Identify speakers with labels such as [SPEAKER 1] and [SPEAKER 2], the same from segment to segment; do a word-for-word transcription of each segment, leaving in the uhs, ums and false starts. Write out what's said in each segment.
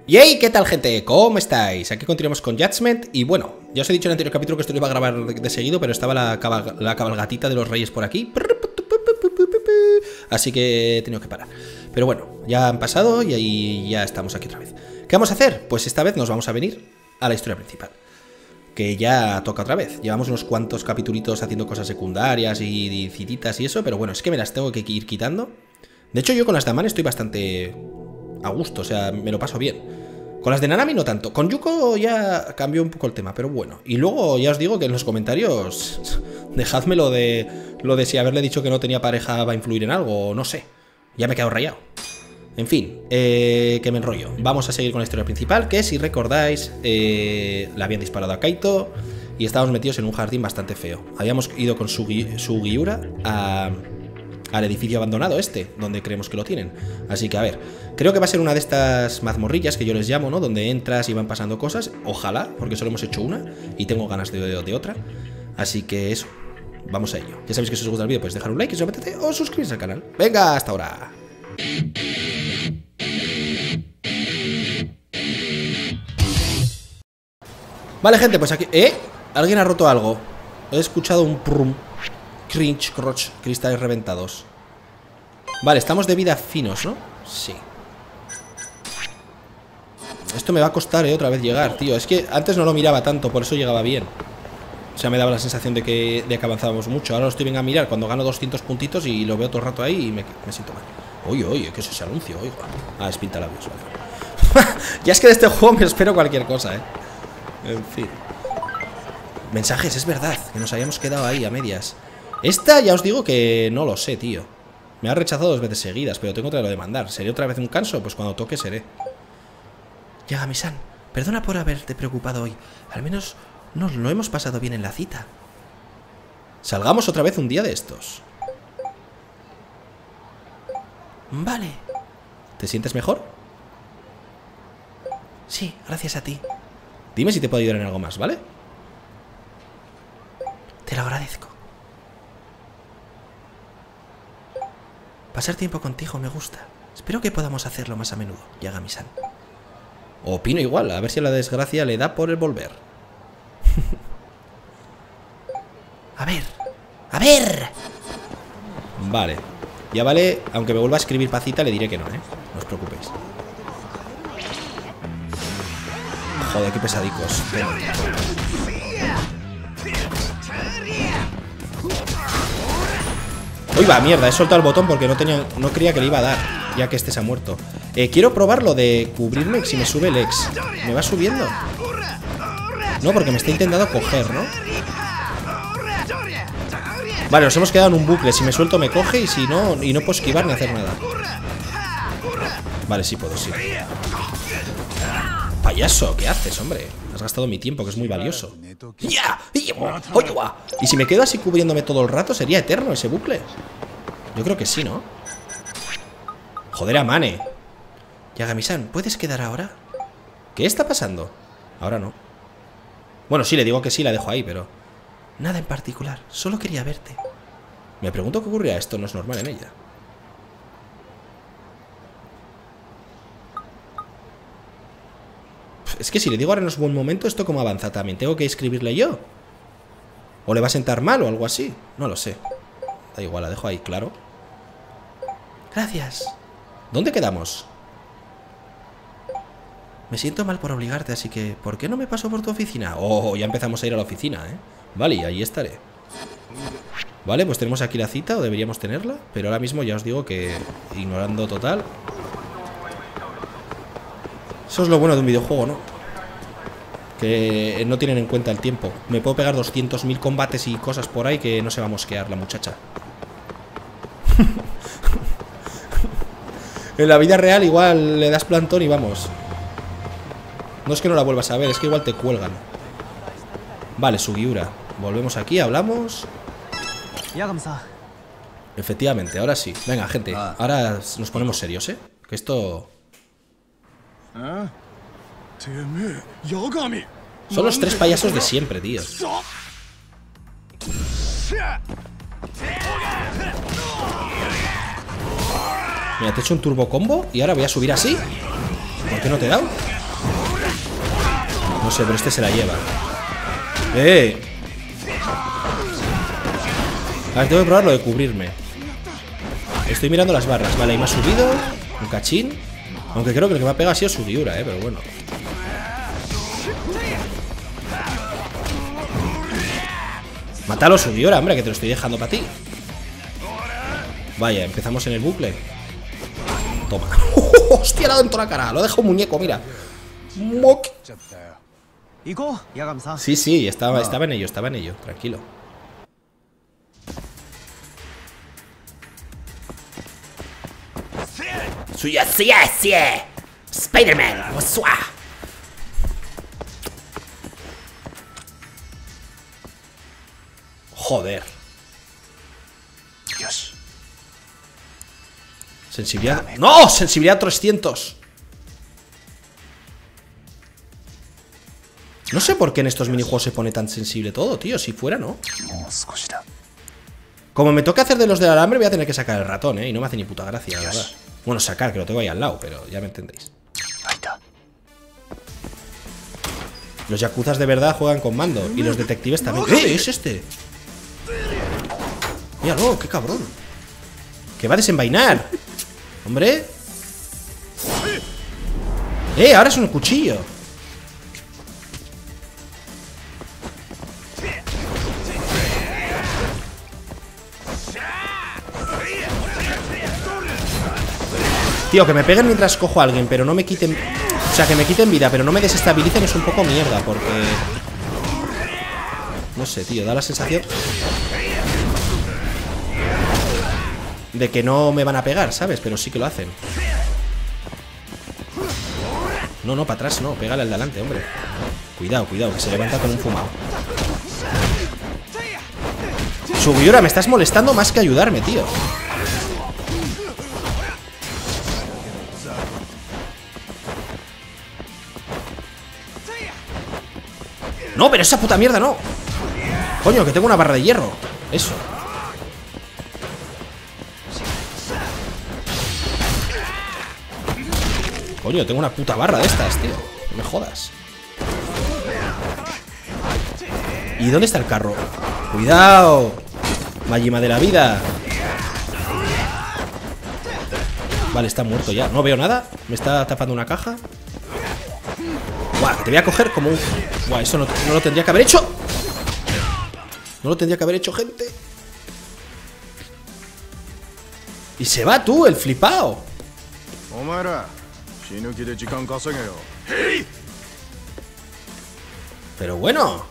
[SPEAKER 1] ¡Yey! ¿Qué tal, gente? ¿Cómo estáis? Aquí continuamos con Judgment. Y bueno, ya os he dicho en el anterior capítulo que esto lo iba a grabar de, de seguido, pero estaba la, cabal, la cabalgatita de los reyes por aquí. Así que he tenido que parar. Pero bueno, ya han pasado y ahí ya estamos aquí otra vez. ¿Qué vamos a hacer? Pues esta vez nos vamos a venir a la historia principal, que ya toca otra vez. Llevamos unos cuantos capitulitos haciendo cosas secundarias y, y cititas y eso, pero bueno, es que me las tengo que ir quitando. De hecho, yo con las de Aman estoy bastante a gusto, o sea, me lo paso bien. Con las de Nanami no tanto. Con Yuko ya cambió un poco el tema, pero bueno. Y luego ya os digo que en los comentarios dejadme lo de, lo de si haberle dicho que no tenía pareja va a influir en algo, no sé. Ya me he quedado rayado. En fin, eh, que me enrollo. Vamos a seguir con la historia principal, que si recordáis, eh, le habían disparado a Kaito y estábamos metidos en un jardín bastante feo. Habíamos ido con Sugi, Sugiura a... al edificio abandonado este, donde creemos que lo tienen. Así que a ver, creo que va a ser una de estas mazmorrillas que yo les llamo, ¿no? Donde entras y van pasando cosas. Ojalá, porque solo hemos hecho una y tengo ganas de, de, de otra. Así que eso, vamos a ello. Ya sabéis que si os gusta el vídeo podéis dejar un like, suscribirte o suscribirse al canal. Venga, hasta ahora. Vale, gente, pues aquí... ¿Eh? Alguien ha roto algo. He escuchado un prum. Cringe, crotch, cristales reventados. Vale, estamos de vida finos, ¿no? Sí. Esto me va a costar, ¿eh? Otra vez llegar, tío. Es que antes no lo miraba tanto, por eso llegaba bien. O sea, me daba la sensación de que, de que avanzábamos mucho. Ahora lo estoy venga a mirar cuando gano doscientos puntitos y lo veo todo el rato ahí y me, me siento mal. Oye, oye, ¿qué es ese anuncio? Oiga. Ah, es pintalabios, vale. Ya es que de este juego me espero cualquier cosa, ¿eh? En fin. Mensajes, es verdad, que nos habíamos quedado ahí a medias. Esta ya os digo que no lo sé, tío. Me ha rechazado dos veces seguidas, pero tengo que lo de mandar. ¿Seré otra vez un canso? Pues cuando toque seré. Yagami-san, perdona por haberte preocupado hoy. Al menos nos lo hemos pasado bien en la cita. Salgamos otra vez un día de estos. Vale. ¿Te sientes mejor? Sí, gracias a ti. Dime si te puedo ayudar en algo más, ¿vale? Te lo agradezco. Pasar tiempo contigo me gusta. Espero que podamos hacerlo más a menudo, Yagami-san. Opino igual, a ver si a la desgracia le da por el volver. A ver, a ver. Vale, ya vale, aunque me vuelva a escribir pacita le diré que no, ¿eh? No os preocupéis. Joder, qué pesadicos. Uy, va, mierda, he soltado el botón porque no tenía, no creía que le iba a dar, ya que este se ha muerto. Eh, quiero probar lo de cubrirme si me sube el ex. ¿Me va subiendo? No, porque me está intentando coger, ¿no? Vale, nos hemos quedado en un bucle. Si me suelto me coge y si no, y no puedo esquivar ni hacer nada. Vale, sí puedo, sí. Payaso, ¿qué haces, hombre? Has gastado mi tiempo, que es muy valioso. ¡Ya! Y si me quedo así cubriéndome todo el rato, ¿sería eterno ese bucle? Yo creo que sí, ¿no? Joder, Amane. Yagami-san, ¿puedes quedar ahora? ¿Qué está pasando? Ahora no. Bueno, sí, le digo que sí, la dejo ahí, pero... Nada en particular, solo quería verte. Me pregunto qué ocurría, esto no es normal en ella. Es que si le digo ahora no es buen momento, ¿esto cómo avanza también? ¿Tengo que escribirle yo? ¿O le va a sentar mal o algo así? No lo sé. Da igual, la dejo ahí, claro. Gracias. ¿Dónde quedamos? Me siento mal por obligarte, así que... ¿por qué no me paso por tu oficina? Oh, ya empezamos a ir a la oficina, ¿eh? Vale, y ahí estaré. Vale, pues tenemos aquí la cita, o deberíamos tenerla. Pero ahora mismo ya os digo que... ignorando total... Eso es lo bueno de un videojuego, ¿no? Que no tienen en cuenta el tiempo. Me puedo pegar doscientos mil combates y cosas por ahí que no se va a mosquear la muchacha. En la vida real igual le das plantón y vamos. No es que no la vuelvas a ver, es que igual te cuelgan. Vale, Sugiura. Volvemos aquí, hablamos. Efectivamente, ahora sí. Venga, gente, ahora nos ponemos serios, ¿eh? Que esto... Son los tres payasos de siempre, tío. Mira, te he hecho un turbo combo y ahora voy a subir así. ¿Por qué no te he dado? No sé, pero este se la lleva. ¡Eh! A ver, tengo que probar lo de cubrirme. Estoy mirando las barras. Vale, ahí me ha subido un cachín. Aunque creo que el que me ha pegado ha sido Sugiura, eh, pero bueno. Mátalo, Sugiura, hombre, que te lo estoy dejando para ti. Vaya, empezamos en el bucle. Toma. ¡Hostia, le ha dado en toda la cara! Lo ha dejado un muñeco, mira. Moc. Sí, sí, estaba, estaba en ello, estaba en ello. Tranquilo. Suya, sí, sí. Spider-Man. Joder. Dios. Sensibilidad. ¡No! Sensibilidad trescientos. No sé por qué en estos minijuegos se pone tan sensible todo, tío. Si fuera, ¿no? Como me toca hacer de los del alambre, voy a tener que sacar el ratón, ¿eh? Y no me hace ni puta gracia, la verdad. Bueno, sacar, que lo tengo ahí al lado, pero ya me entendéis. Los yakuzas de verdad juegan con mando. Y los detectives también. ¡Eh! ¡Es este! Míralo, qué cabrón. Que va a desenvainar. Hombre. ¡Eh! Ahora es un cuchillo. Tío, que me peguen mientras cojo a alguien, pero no me quiten... O sea, que me quiten vida, pero no me desestabilicen es un poco mierda, porque... No sé, tío, da la sensación... de que no me van a pegar, ¿sabes? Pero sí que lo hacen. No, no, para atrás no, pégale al de adelante, hombre. Cuidado, cuidado, que se levanta con un fumado. Sugiura, me estás molestando más que ayudarme, tío. No, pero esa puta mierda no. Coño, que tengo una barra de hierro. Eso. Coño, tengo una puta barra de estas, tío. No me jodas. ¿Y dónde está el carro? ¡Cuidado! Majima de la vida. Vale, está muerto ya. No veo nada. Me está tapando una caja. Buah, te voy a coger como un... Buah, eso no, no lo tendría que haber hecho. No lo tendría que haber hecho, gente. Y se va tú, el flipao. Pero bueno.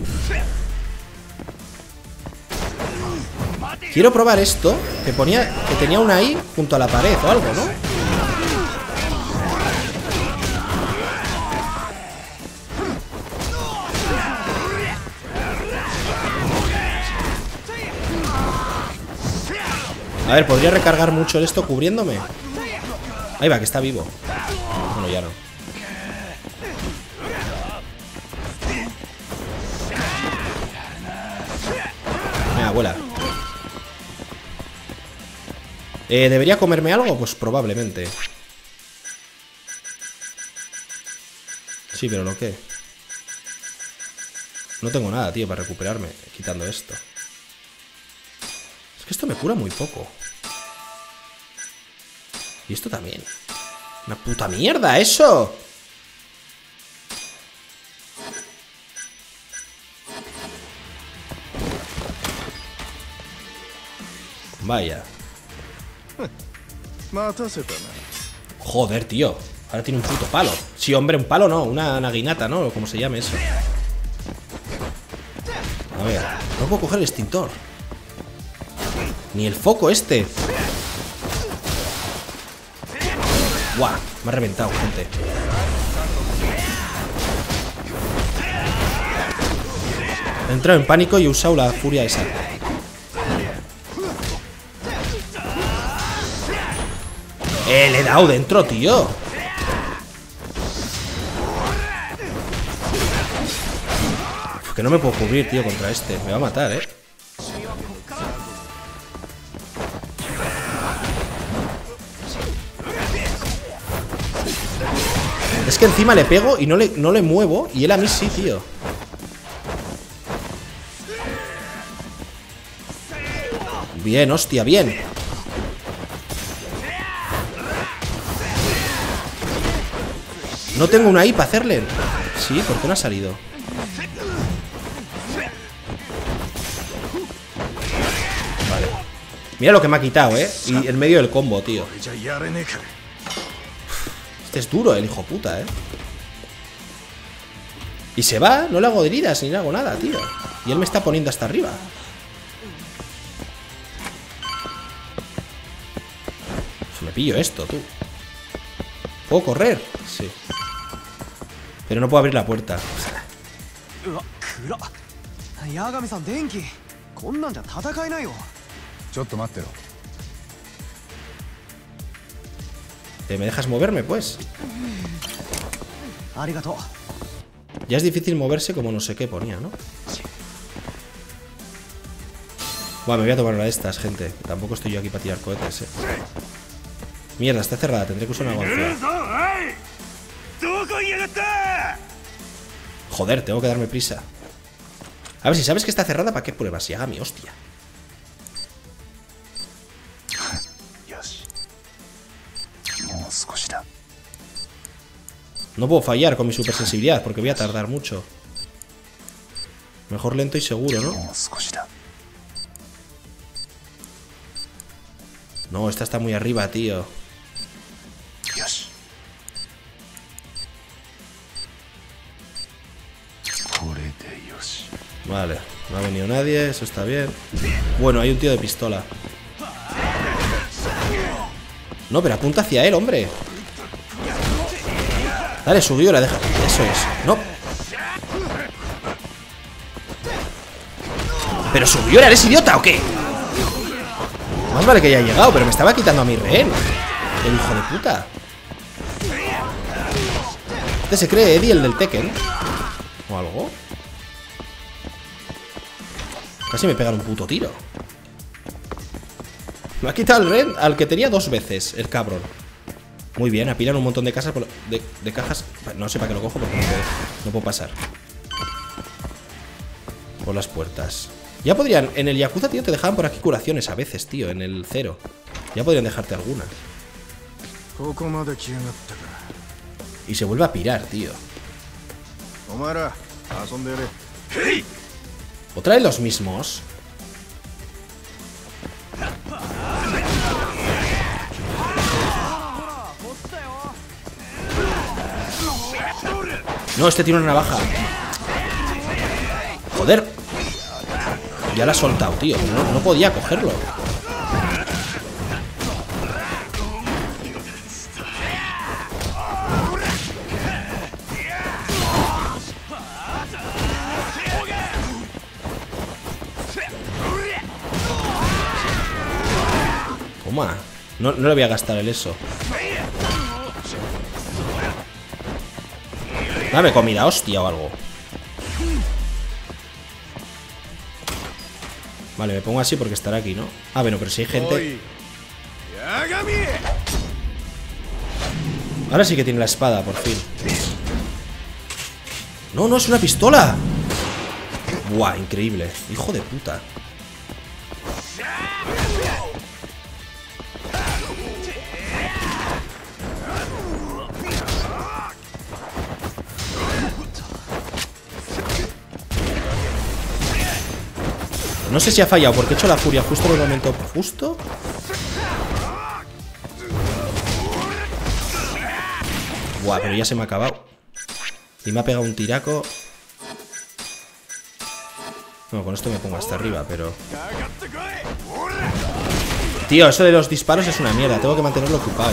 [SPEAKER 1] Quiero probar esto. Que ponía, que tenía una ahí junto a la pared o algo, ¿no? A ver, podría recargar mucho esto cubriéndome. Ahí va, que está vivo. Bueno, ya no. Venga, abuela. Eh, ¿debería comerme algo? Pues probablemente. Sí, pero ¿lo qué? No tengo nada, tío, para recuperarme quitando esto. Es que esto me cura muy poco. Y esto también. ¡Una puta mierda, eso! Vaya. Joder, tío. Ahora tiene un puto palo. Sí, hombre, un palo no, una naginata, ¿no? Como se llame eso. A ver, no puedo coger el extintor. Ni el foco este. Guau, me ha reventado, gente. He entrado en pánico y he usado la furia esa. Eh, le he dado dentro, tío. Uf, que no me puedo cubrir, tío, contra este. Me va a matar, eh. Es que encima le pego y no le, no le muevo. Y él a mí sí, tío. Bien, hostia, bien. No tengo una I para hacerle. Sí, ¿por qué no ha salido? Vale. Mira lo que me ha quitado, ¿eh? Y en medio del combo, tío. Este es duro, el hijo puta, ¿eh? Y se va, no le hago heridas ni le hago nada, tío. Y él me está poniendo hasta arriba. Me pillo esto, tú. ¿Puedo correr? Sí. Pero no puedo abrir la puerta. ¿Me dejas moverme, pues? Ya es difícil moverse como no sé qué ponía, ¿no? Bueno, me voy a tomar una de estas, gente. Tampoco estoy yo aquí para tirar cohetes, eh. Mierda, está cerrada. Tendré que usar una guanzuela. Joder, tengo que darme prisa. A ver, si sabes que está cerrada, ¿para qué pruebas? Yagami, hostia. No puedo fallar con mi supersensibilidad porque voy a tardar mucho. Mejor lento y seguro, ¿no? No, esta está muy arriba, tío. Vale, no ha venido nadie, eso está bien. Bueno, hay un tío de pistola. No, pero apunta hacia él, hombre. Dale, subió, la deja. Eso es. No. ¿Pero subió, eres idiota o qué? Más vale que haya llegado, pero me estaba quitando a mi rehén. El hijo de puta. Este se cree Eddie, el del Tekken. O algo. Casi me pegan un puto tiro. Me ha quitado el rehén al que tenía dos veces, el cabrón. Muy bien, apilan un montón de casas por, de, de cajas. No sé para qué lo cojo porque no puedo, no puedo pasar por las puertas. Ya podrían, en el Yakuza, tío, te dejaban por aquí curaciones a veces, tío, en el cero. Ya podrían dejarte alguna. Y se vuelve a pirar, tío. ¿Otra vez los mismos? No, este tiene una navaja. Joder. Ya la ha soltado, tío. No, no podía cogerlo. Toma. No, no le voy a gastar el eso. Dame comida, hostia, o algo. Vale, me pongo así porque estará aquí, ¿no? Ah, bueno, pero si hay gente. Ahora sí que tiene la espada, por fin. No, no, es una pistola. Buah, increíble. Hijo de puta. No sé si ha fallado porque he hecho la furia justo en el momento justo. Buah, pero ya se me ha acabado. Y me ha pegado un tiraco. No, con esto me pongo hasta arriba, pero... Tío, eso de los disparos es una mierda. Tengo que mantenerlo ocupado.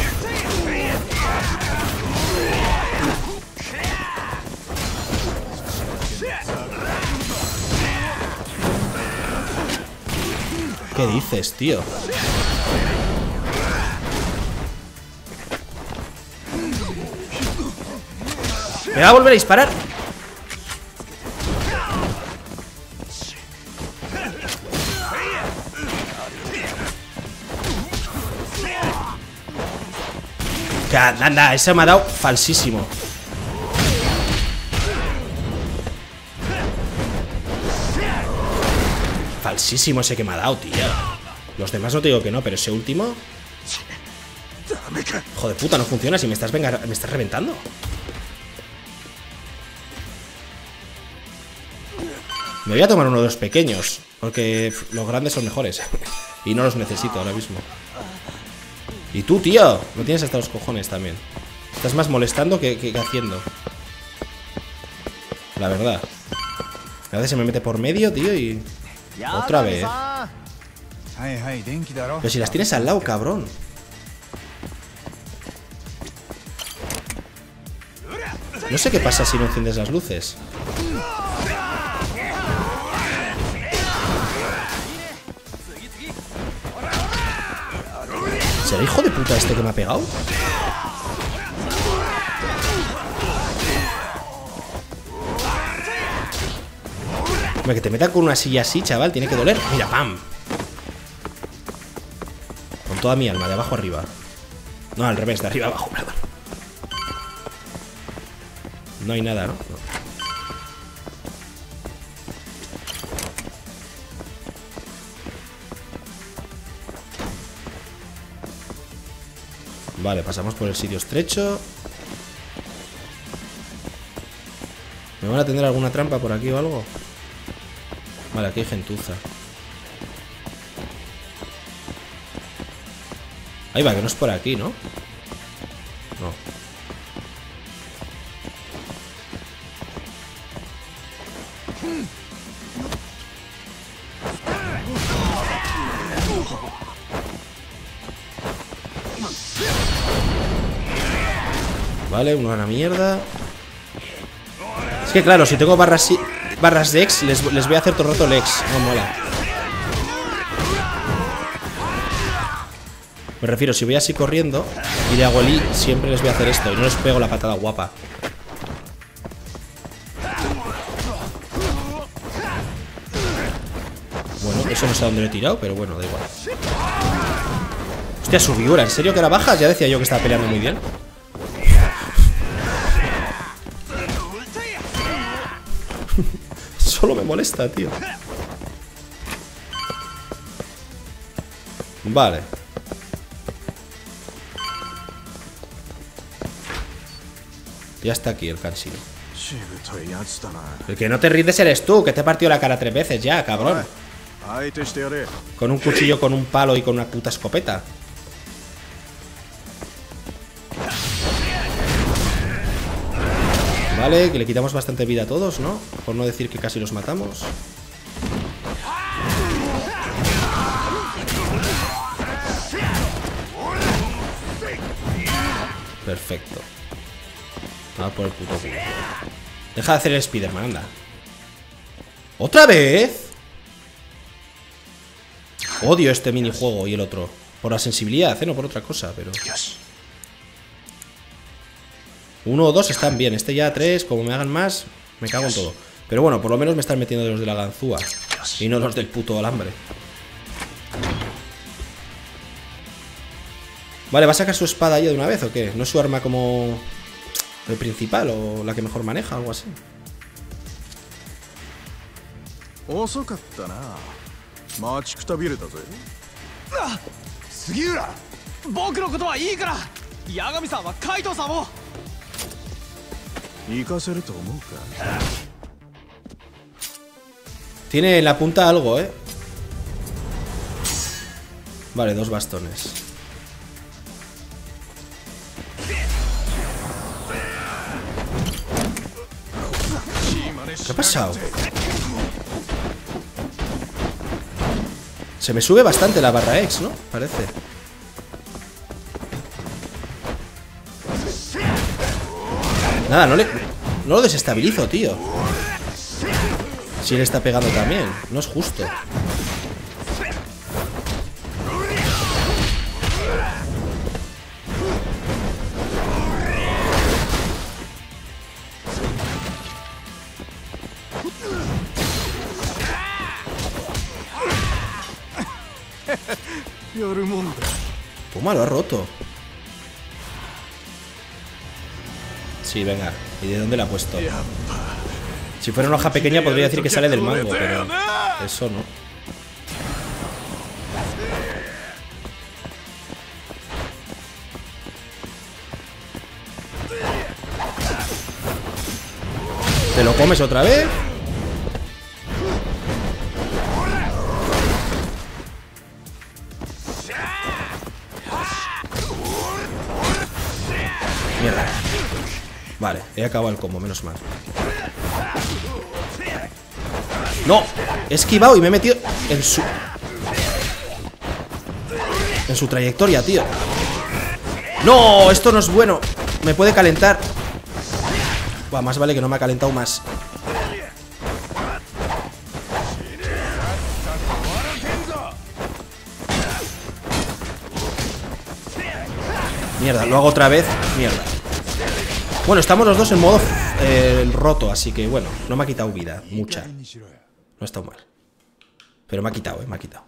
[SPEAKER 1] ¿Qué dices, tío? ¿Me va a volver a disparar? Anda, ese me ha dado falsísimo. falsísimo ese que me ha dado, tío. Los demás no te digo que no, pero ese último... Joder puta, no funciona si me estás, venga, me estás reventando. Me voy a tomar uno de los pequeños, porque los grandes son mejores. Y no los necesito ahora mismo. Y tú, tío, no tienes hasta los cojones también. Estás más molestando que, que, que haciendo. La verdad. A veces se me mete por medio, tío, y... Otra vez. Pero si las tienes al lado, cabrón. No sé qué pasa si no enciendes las luces. ¿Será hijo de puta este que me ha pegado? Hombre, que te meta con una silla así, chaval, tiene que doler. Mira, pam. Con toda mi alma, de abajo arriba. No, al revés, de arriba abajo, perdón. No hay nada, ¿no? No. Vale, pasamos por el sitio estrecho. ¿Me van a tener alguna trampa por aquí o algo? Vale, aquí hay gentuza. Ahí va, que no es por aquí, ¿no? No. Vale, una buena mierda. Es que claro, si tengo barras, barras de X, les, les voy a hacer todo el rato el X. No mola. Me refiero, si voy así corriendo y le hago el I, siempre les voy a hacer esto. Y no les pego la patada guapa. Bueno, eso no sé a dónde lo he tirado, pero bueno, da igual. Hostia, su figura, ¿en serio que era baja? Ya decía yo que estaba peleando muy bien. Solo me molesta, tío. Vale. Ya está aquí el cansino. El que no te rindes eres tú, que te he partido la cara tres veces ya, cabrón. Con un cuchillo, con un palo y con una puta escopeta. Vale, que le quitamos bastante vida a todos, ¿no? Por no decir que casi los matamos. Perfecto. Vamos por el puto culo. Deja de hacer el Spiderman, anda. ¿Otra vez? Odio este minijuego y el otro. Por la sensibilidad, ¿eh? No por otra cosa, pero... Uno o dos están bien. Este ya tres, como me hagan más, me cago en todo. Pero bueno, por lo menos me están metiendo de los de la ganzúa y no los del puto alambre. Vale, ¿va a sacar su espada ya de una vez o qué? ¿No es su arma como el principal o la que mejor maneja o algo así? Tiene en la punta algo, ¿eh? Vale, dos bastones. ¿Qué ha pasado? Se me sube bastante la barra X, ¿no? Parece. Nada, no le... No lo desestabilizo, tío. Si le está pegando también. No es justo. Toma, lo ha roto. Sí, venga. ¿Y de dónde la ha puesto? Si fuera una hoja pequeña podría decir que sale del mango, pero eso no. Te lo comes otra vez. Mierda. Vale, he acabado el combo, menos mal. ¡No! He esquivado y me he metido en su... En su trayectoria, tío. ¡No! Esto no es bueno. Me puede calentar. Buah, más vale que no me ha calentado más. Mierda, lo hago otra vez. Mierda. Bueno, estamos los dos en modo eh, roto, así que bueno, no me ha quitado vida, mucha. No ha estado mal. Pero me ha quitado, eh, me ha quitado.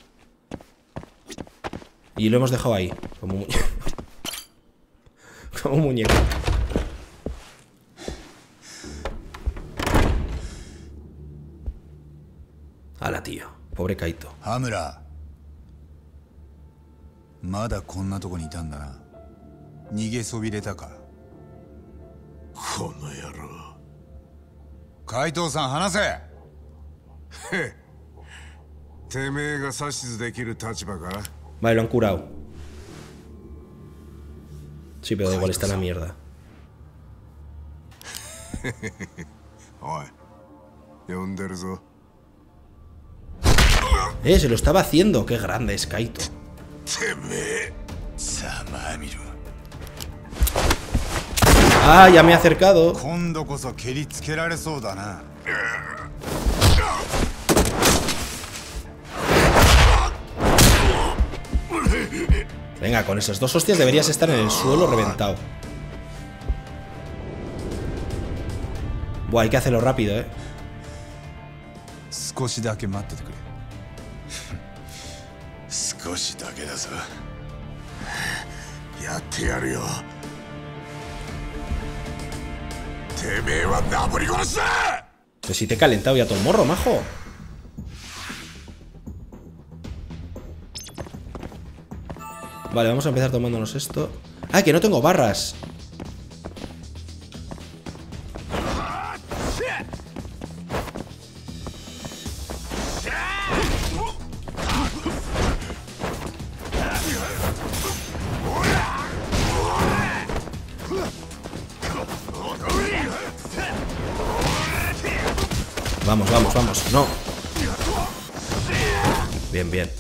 [SPEAKER 1] Y lo hemos dejado ahí, como un muñeco. Como un muñeco. Ala, tío. Pobre Kaito.
[SPEAKER 2] Hamura. Mada konna toko ni itan da na. Nige sobireta ka. Kono yaro. Kaito-san, hanase. He. Temee ga sashizu dekiru tachiba ka.
[SPEAKER 1] Vale, lo han curado. Sí, pero igual está en la mierda.
[SPEAKER 2] Oi. Yonderu zo.
[SPEAKER 1] Eh, se lo estaba haciendo. Qué grande es Kaito. Ah, ya me he acercado. Venga, con esas dos hostias deberías estar en el suelo reventado. Buah, hay que hacerlo rápido, eh. Pues si te he calentado ya todo el morro, majo. Vale, vamos a empezar tomándonos esto. Ah, que no tengo barras. Vamos, vamos, vamos. No. Bien, bien.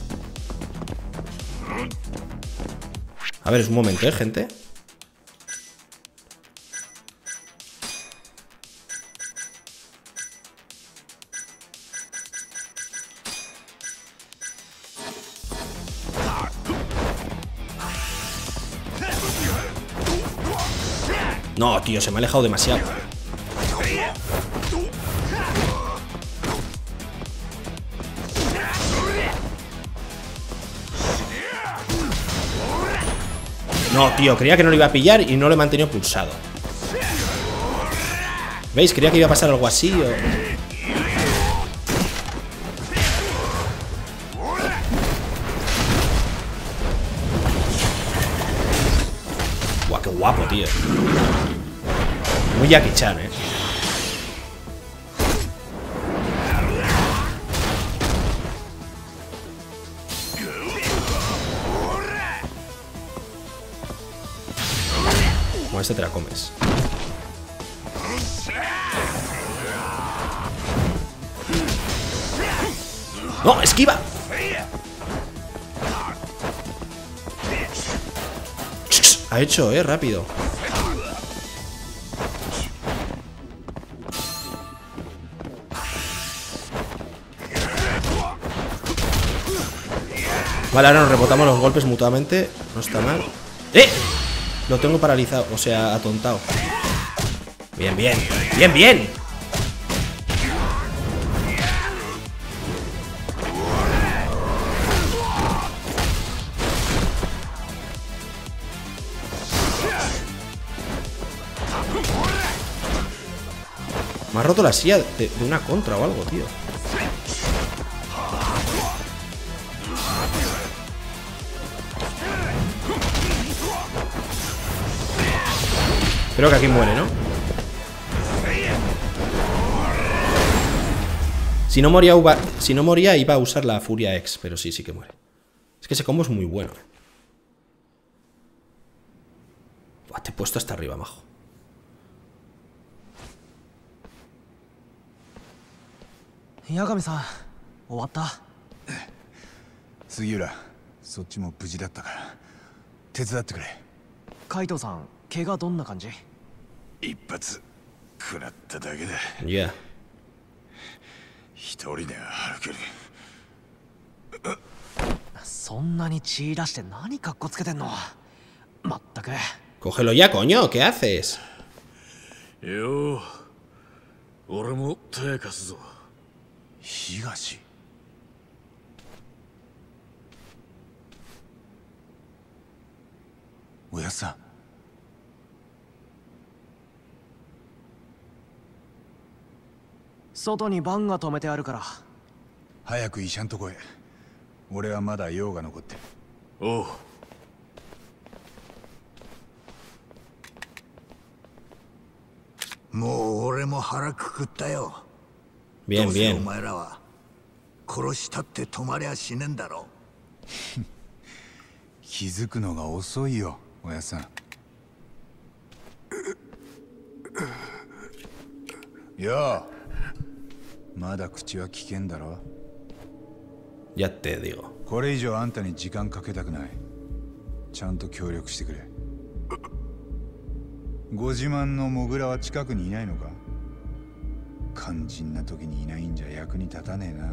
[SPEAKER 1] A ver, es un momento, ¿eh, gente? No, tío, se me ha alejado demasiado. No, tío, creía que no lo iba a pillar y no lo he mantenido pulsado. ¿Veis? Creía que iba a pasar algo así o... Guau, qué guapo, tío. Muy Jackie Chan, eh. Con este te la comes. ¡No! ¡Esquiva! Ha hecho, eh, rápido. Vale, ahora nos rebotamos los golpes mutuamente. No está mal. ¡Eh! Lo tengo paralizado, o sea, atontado. Bien, bien. ¡Bien, bien! Me ha roto la silla de, de una contra o algo, tío. Creo que aquí muere, ¿no? Si no moría, uva, si no moría iba a usar la Furia X, pero sí, sí que muere. Es que ese combo es muy bueno. Buah, te he puesto hasta arriba, majo.
[SPEAKER 3] Yagami-san, ¿終わった?
[SPEAKER 2] 杉浦、そっちも無事だったから手伝ってくれ。
[SPEAKER 3] カイトさん、怪我どんな感じ？
[SPEAKER 2] 一発食らっただけだ。
[SPEAKER 1] いや。
[SPEAKER 2] 一人で歩ける。
[SPEAKER 3] そんなに血出して何カッコつけてんの？まったく。
[SPEAKER 1] Cógelo ya, coño, ¿qué haces?
[SPEAKER 4] よう、俺も手貸すぞ。
[SPEAKER 2] 東。おやっさん。
[SPEAKER 3] 外にバンが止めてあるから。
[SPEAKER 2] 早く医者んとこへ。俺はまだ用が残ってる。
[SPEAKER 4] おう。
[SPEAKER 5] もう俺も腹くくったよ。
[SPEAKER 1] Bien,
[SPEAKER 5] どうせ
[SPEAKER 1] bien.
[SPEAKER 5] お前らは殺したって止まりゃ死ねんだろ。
[SPEAKER 2] 気づくのが遅いよ、おやっさん。よう、まだ口は危険だろ。
[SPEAKER 1] Ya te digo.
[SPEAKER 2] これ以上あんたに時間かけたくない。ちゃんと協力してくれ。ご自慢のモグラは近くにいないのか？肝心な時にいないんじゃ役に立たねえな。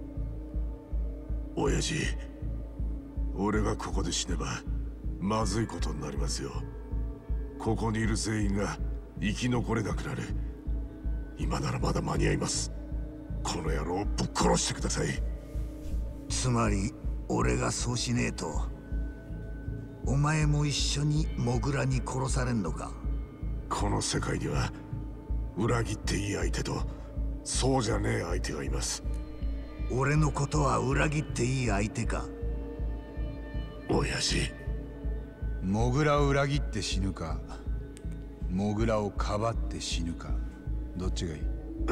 [SPEAKER 4] 親父、俺がここで死ねばまずいことになりますよ。ここにいる全員が生き残れなくなる。今ならまだ間に合います。この野郎をぶっ殺してください。
[SPEAKER 5] つまり俺がそうしねえとお前も一緒にモグラに殺されんのか？
[SPEAKER 4] この世界には裏切っていい相手とそうじゃねえ相手がいます。
[SPEAKER 5] 俺のことは裏切っていい相手か？
[SPEAKER 4] 親父、
[SPEAKER 2] モグラを裏切って死ぬか、モグラをかばって死ぬか、どっちがいい？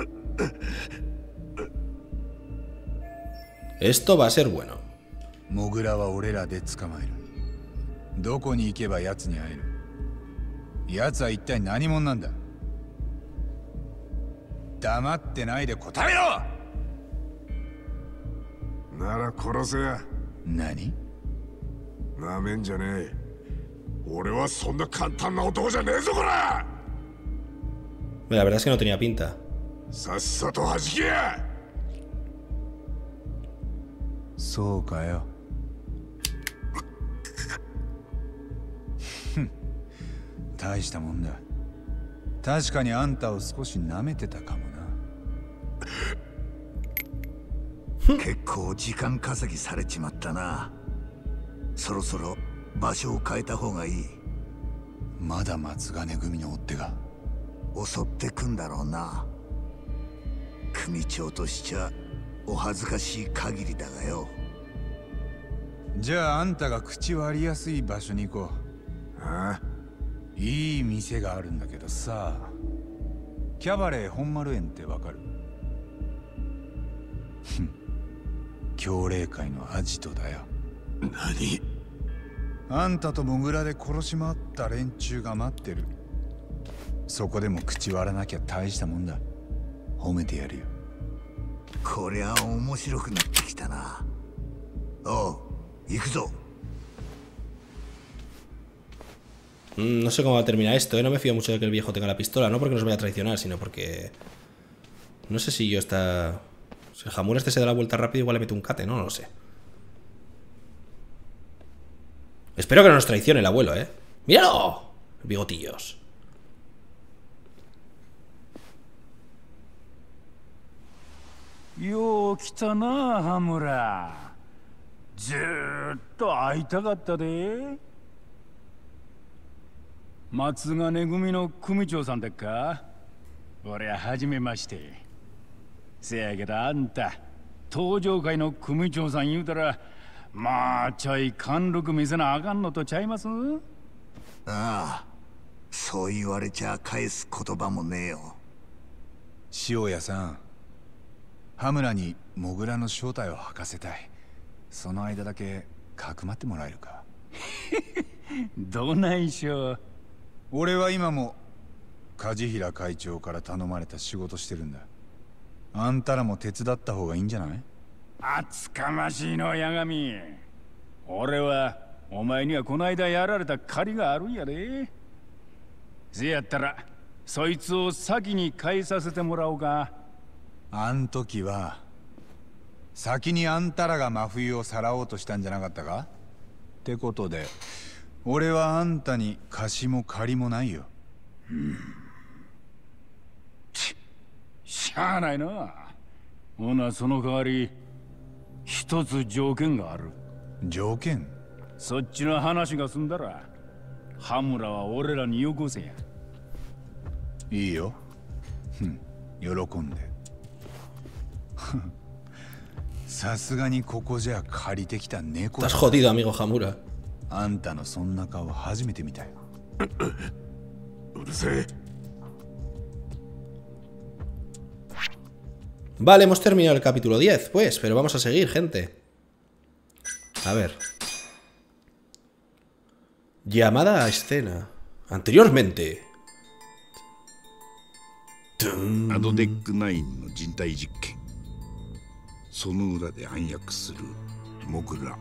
[SPEAKER 1] Esto va a ser bueno.
[SPEAKER 2] モグラは俺らで捕まえる。どこに行けば奴に会える？奴は一体何者なんだ？黙ってないで答えろ！
[SPEAKER 4] なら殺せや。
[SPEAKER 2] 何？
[SPEAKER 4] なめんじゃねえ。俺はそんな簡単な男じゃねえぞ、こら！
[SPEAKER 1] La verdad es que no tenía pinta.
[SPEAKER 4] さっさと弾けや！
[SPEAKER 2] そうかよ。大したもんだ。確かにあんたを少し舐めてたかもな。
[SPEAKER 5] 結構時間稼ぎされちまったな。そろそろ場所を変えた方がいい。
[SPEAKER 2] まだ松金組の追っ手が
[SPEAKER 5] 襲ってくんだろうな。組長としちゃお恥ずかしい限りだがよ。
[SPEAKER 2] じゃああんたが口割りやすい場所に行こう。
[SPEAKER 4] ああ、
[SPEAKER 2] いい店があるんだけどさ、キャバレー本丸園ってわかる？教霊界のアジトだよ。
[SPEAKER 4] 何？
[SPEAKER 2] あんたとモグラで殺し回った連中が待ってる。そこでも口割らなきゃ大したもんだ。褒めてやるよ。
[SPEAKER 5] こりゃ面白くなってきたな。おう、行くぞ。
[SPEAKER 1] Mm, no sé cómo va a terminar esto, ¿eh? No me fío mucho de que el viejo tenga la pistola, no porque nos vaya a traicionar, sino porque... No sé si yo está... Si el jamón este se da la vuelta rápido, igual le mete un cate, ¿no? No lo sé. Espero que no nos traicione el abuelo, ¿eh? ¡Míralo! Bigotillos.
[SPEAKER 6] Yo, 来たな、羽村。ずーっと会いたかったで。松金組の組長さんだっか？俺は初めまして。せやけどあんた、東上会の組長さん言うたら、まあちょい貫禄見せなあかんのとちゃいます？
[SPEAKER 5] ああ、そう言われちゃ返す言葉もねえよ。
[SPEAKER 2] 塩屋さん、 羽村にモグラの正体を吐かせたい。その間だけかくまってもらえるか。
[SPEAKER 6] どないしょう。
[SPEAKER 2] 俺は今も梶平会長から頼まれた仕事してるんだ。あんたらも手伝った方がいいんじゃない？
[SPEAKER 6] 厚かましいの八神。俺はお前にはこの間やられた借りがあるんやで。せやったらそいつを先に返させてもらおうか。
[SPEAKER 2] あん時は先にあんたらが真冬をさらおうとしたんじゃなかったか？ってことで俺はあんたに貸しも借りもないよ。
[SPEAKER 6] うん。し、しゃあないな。ほなその代わり一つ条件がある。
[SPEAKER 2] 条件？
[SPEAKER 6] そっちの話が済んだら羽村は俺らによこせや。
[SPEAKER 2] いいよ。ふん、喜んで。さすがにここじゃ借りてきた猫だ。
[SPEAKER 1] Estás jodido, amigo Hamura.
[SPEAKER 2] あんたのそんな顔初めて見たよ。
[SPEAKER 4] うるせえ。
[SPEAKER 1] Vale, hemos terminado el capítulo diez, pues, pero vamos a seguir, gente. A ver. Llamada a escena. Anteriormente.
[SPEAKER 7] アドデックナインの人体実験。その裏で暗躍するモグラ。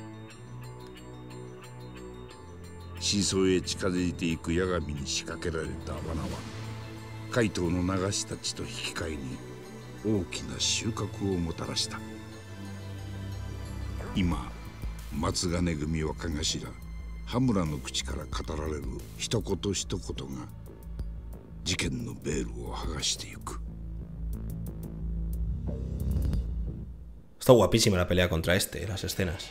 [SPEAKER 7] 真相へ近づいていく八神に仕掛けられた罠は怪盗の流したちと引き換えに大きな収穫をもたらした。今松金組若頭羽村の口から語られる一言一言が事件のベールを剥がしていく。
[SPEAKER 1] Está guapísima la pelea contra este, las escenas.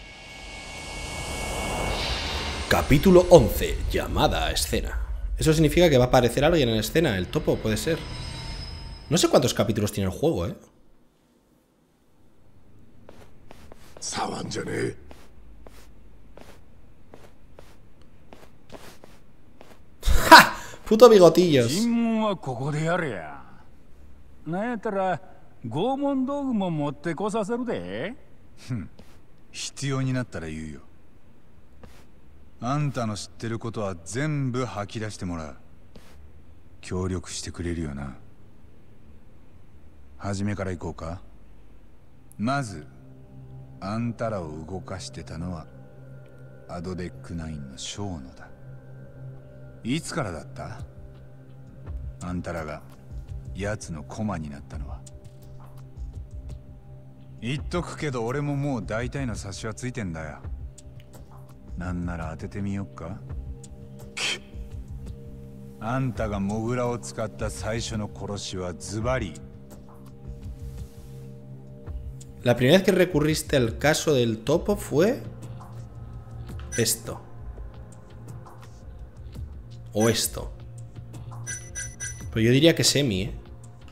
[SPEAKER 1] Capítulo once. Llamada a escena. Eso significa que va a aparecer alguien en escena. El topo puede ser. No sé cuántos capítulos tiene el juego, ¿eh? ¡Ja! ¡Puto bigotillos!
[SPEAKER 6] 拷問道具も持ってこさせるで。
[SPEAKER 2] ふん、必要になったら言うよ。あんたの知ってることは全部吐き出してもらう。協力してくれるよな。初めから行こうか。まずあんたらを動かしてたのはアドデックナインのショーノだ。いつからだった？あんたらが奴の駒になったのは。言っとくけど俺ももう大体の察しはついてんだよ。なんなら当ててみよっか。あんたがモグラを使った最初の殺しはズバリ。
[SPEAKER 1] La primera vez que recurriste al caso del topo fue esto. O esto. Pero yo diría que Semi, ¿eh?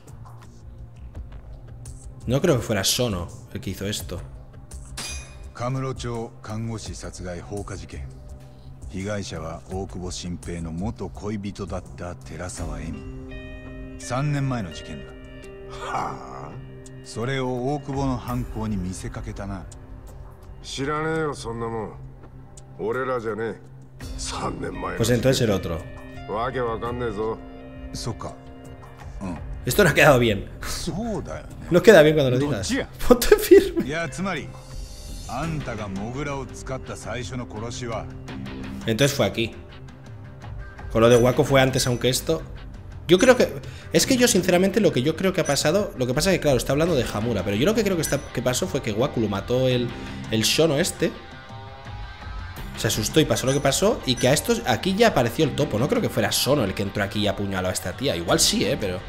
[SPEAKER 1] No creo que fuera Sono el que hizo esto.
[SPEAKER 2] カムロ町看護師殺害放火事件。被害者は大久保新平の元恋人だった寺沢恵美。さんねんまえの事件だ。はあ。それを大久保の犯行に見せかけたな。
[SPEAKER 4] 知らねえよそんなもん。俺らじゃねえ。さんねんまえ。
[SPEAKER 1] Pues entonces el otro.
[SPEAKER 4] わけわかんねえぞ。
[SPEAKER 2] そっか。うん。
[SPEAKER 1] Esto no ha quedado bien.
[SPEAKER 2] そうだよね。
[SPEAKER 1] No queda bien cuando lo digas. Ponte firme.
[SPEAKER 2] いや、つまりあんたがモグラを使った最初の殺しは。
[SPEAKER 1] Entonces fue aquí. Con lo de Waco fue antes, aunque esto. Yo creo que. Es que yo, sinceramente, lo que yo creo que ha pasado. Lo que pasa es que, claro, está hablando de Hamura. Pero yo lo que creo que, está, que pasó fue que Waku lo mató el, el Shono este. Se asustó y pasó lo que pasó. Y que a estos. Aquí ya apareció el topo. No creo que fuera Sono el que entró aquí y apuñaló a esta tía. Igual sí, eh, pero.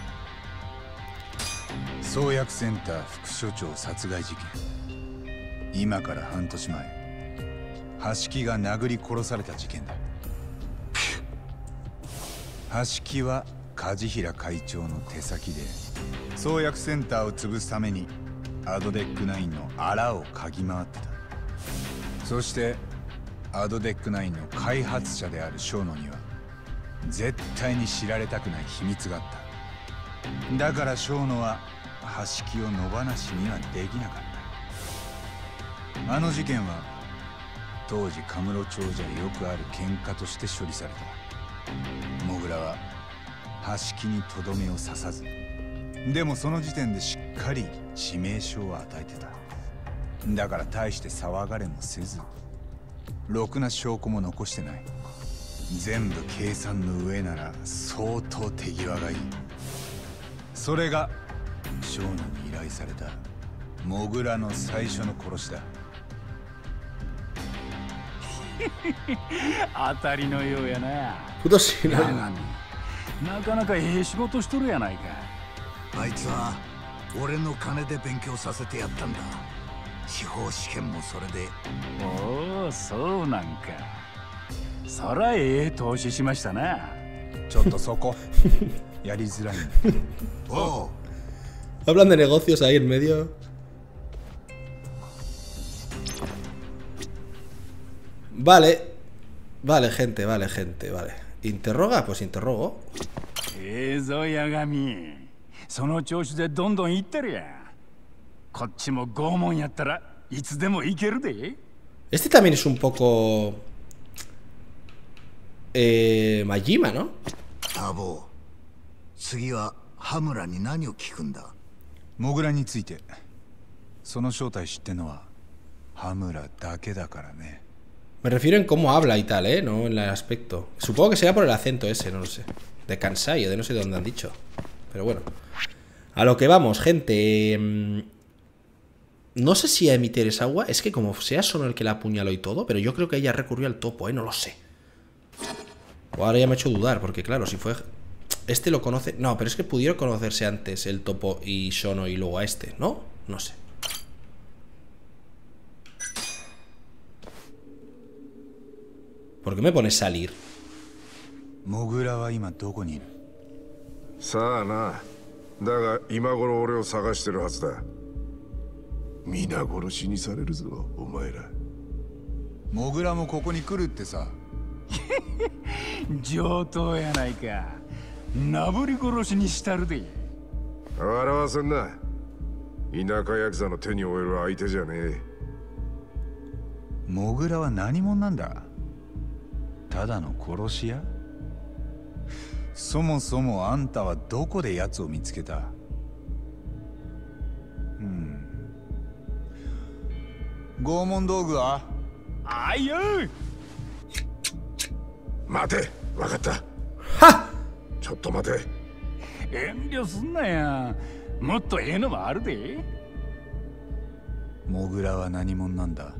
[SPEAKER 2] 創薬センター副所長殺害事件。今から半年前、橋木が殴り殺された事件だ。橋木は梶平会長の手先で、創薬センターを潰すためにアドデックナインのあらを嗅ぎ回ってた。そしてアドデックナインの開発者である小野には絶対に知られたくない秘密があった。だから小野は橋木を野放しにはできなかった。あの事件は当時カムロ町じゃよくある喧嘩として処理された。モグラは橋木にとどめを刺さず、でもその時点でしっかり致命傷を与えてた。だから大して騒がれもせず、ろくな証拠も残してない。全部計算の上なら相当手際がいい。それがショーノに依頼されたモグラの最初の殺しだ。
[SPEAKER 6] 当たりのようやな。
[SPEAKER 1] 今年
[SPEAKER 6] 八神、なかなかええ仕事しとるやないか。
[SPEAKER 5] あいつは俺の金で勉強させてやったんだ。司法試験もそれで。
[SPEAKER 6] おお、そうなんか。そらええ投資しましたな。
[SPEAKER 2] ちょっとそこやりづらいんだ。
[SPEAKER 5] おう。
[SPEAKER 1] Hablan de negocios ahí en medio. Vale. Vale, gente, vale, gente, vale. ¿Interroga? Pues interrogo.
[SPEAKER 6] ええぞ、八神。その調子でどんどん行ってるやん。こっちも拷問やったらいつでも行けるで。
[SPEAKER 1] Este también es un poco... Eh... Majima, ¿no?
[SPEAKER 5] タボー、次は羽村に何を聞くんだ？
[SPEAKER 2] モグラについて。その正体知ってんのは羽村だけだからね。
[SPEAKER 1] Me refiero en cómo habla y tal, ¿eh? No en el aspecto. Supongo que sea por el acento ese, no lo sé. De Kansai o de no sé de dónde han dicho. Pero bueno. A lo que vamos, gente. No sé si a emitir esa agua. Es que como sea solo el que la apuñaló y todo. Pero yo creo que ella recurrió al topo, ¿eh? No lo sé. O ahora ya me ha hecho dudar. Porque claro, si fue... Este lo conoce... No, pero es que pudieron conocerse antes el topo y Shono y luego a este, ¿no? No sé. ¿Por qué me pones salir?
[SPEAKER 2] モグラは今どこにいる？
[SPEAKER 4] さあな。だが今頃俺を探してるはずだ。皆殺しにされるぞ、お前ら。
[SPEAKER 2] モグラもここに来るってさ。
[SPEAKER 6] 上等やないか。なぶり殺しにしたるで。
[SPEAKER 4] 笑わせんな。田舎ヤクザの手に負える相手じゃねえ。
[SPEAKER 2] モグラは何者なんだ？ただの殺し屋？そもそもあんたはどこで奴を見つけた？うん。拷問道具は？
[SPEAKER 6] あいよ。
[SPEAKER 4] 待て、分かった。
[SPEAKER 1] ¡Ja!
[SPEAKER 4] ちょっと待て。
[SPEAKER 6] 遠慮すんなや。もっとええのもあるで。
[SPEAKER 2] モグラは何者なんだ？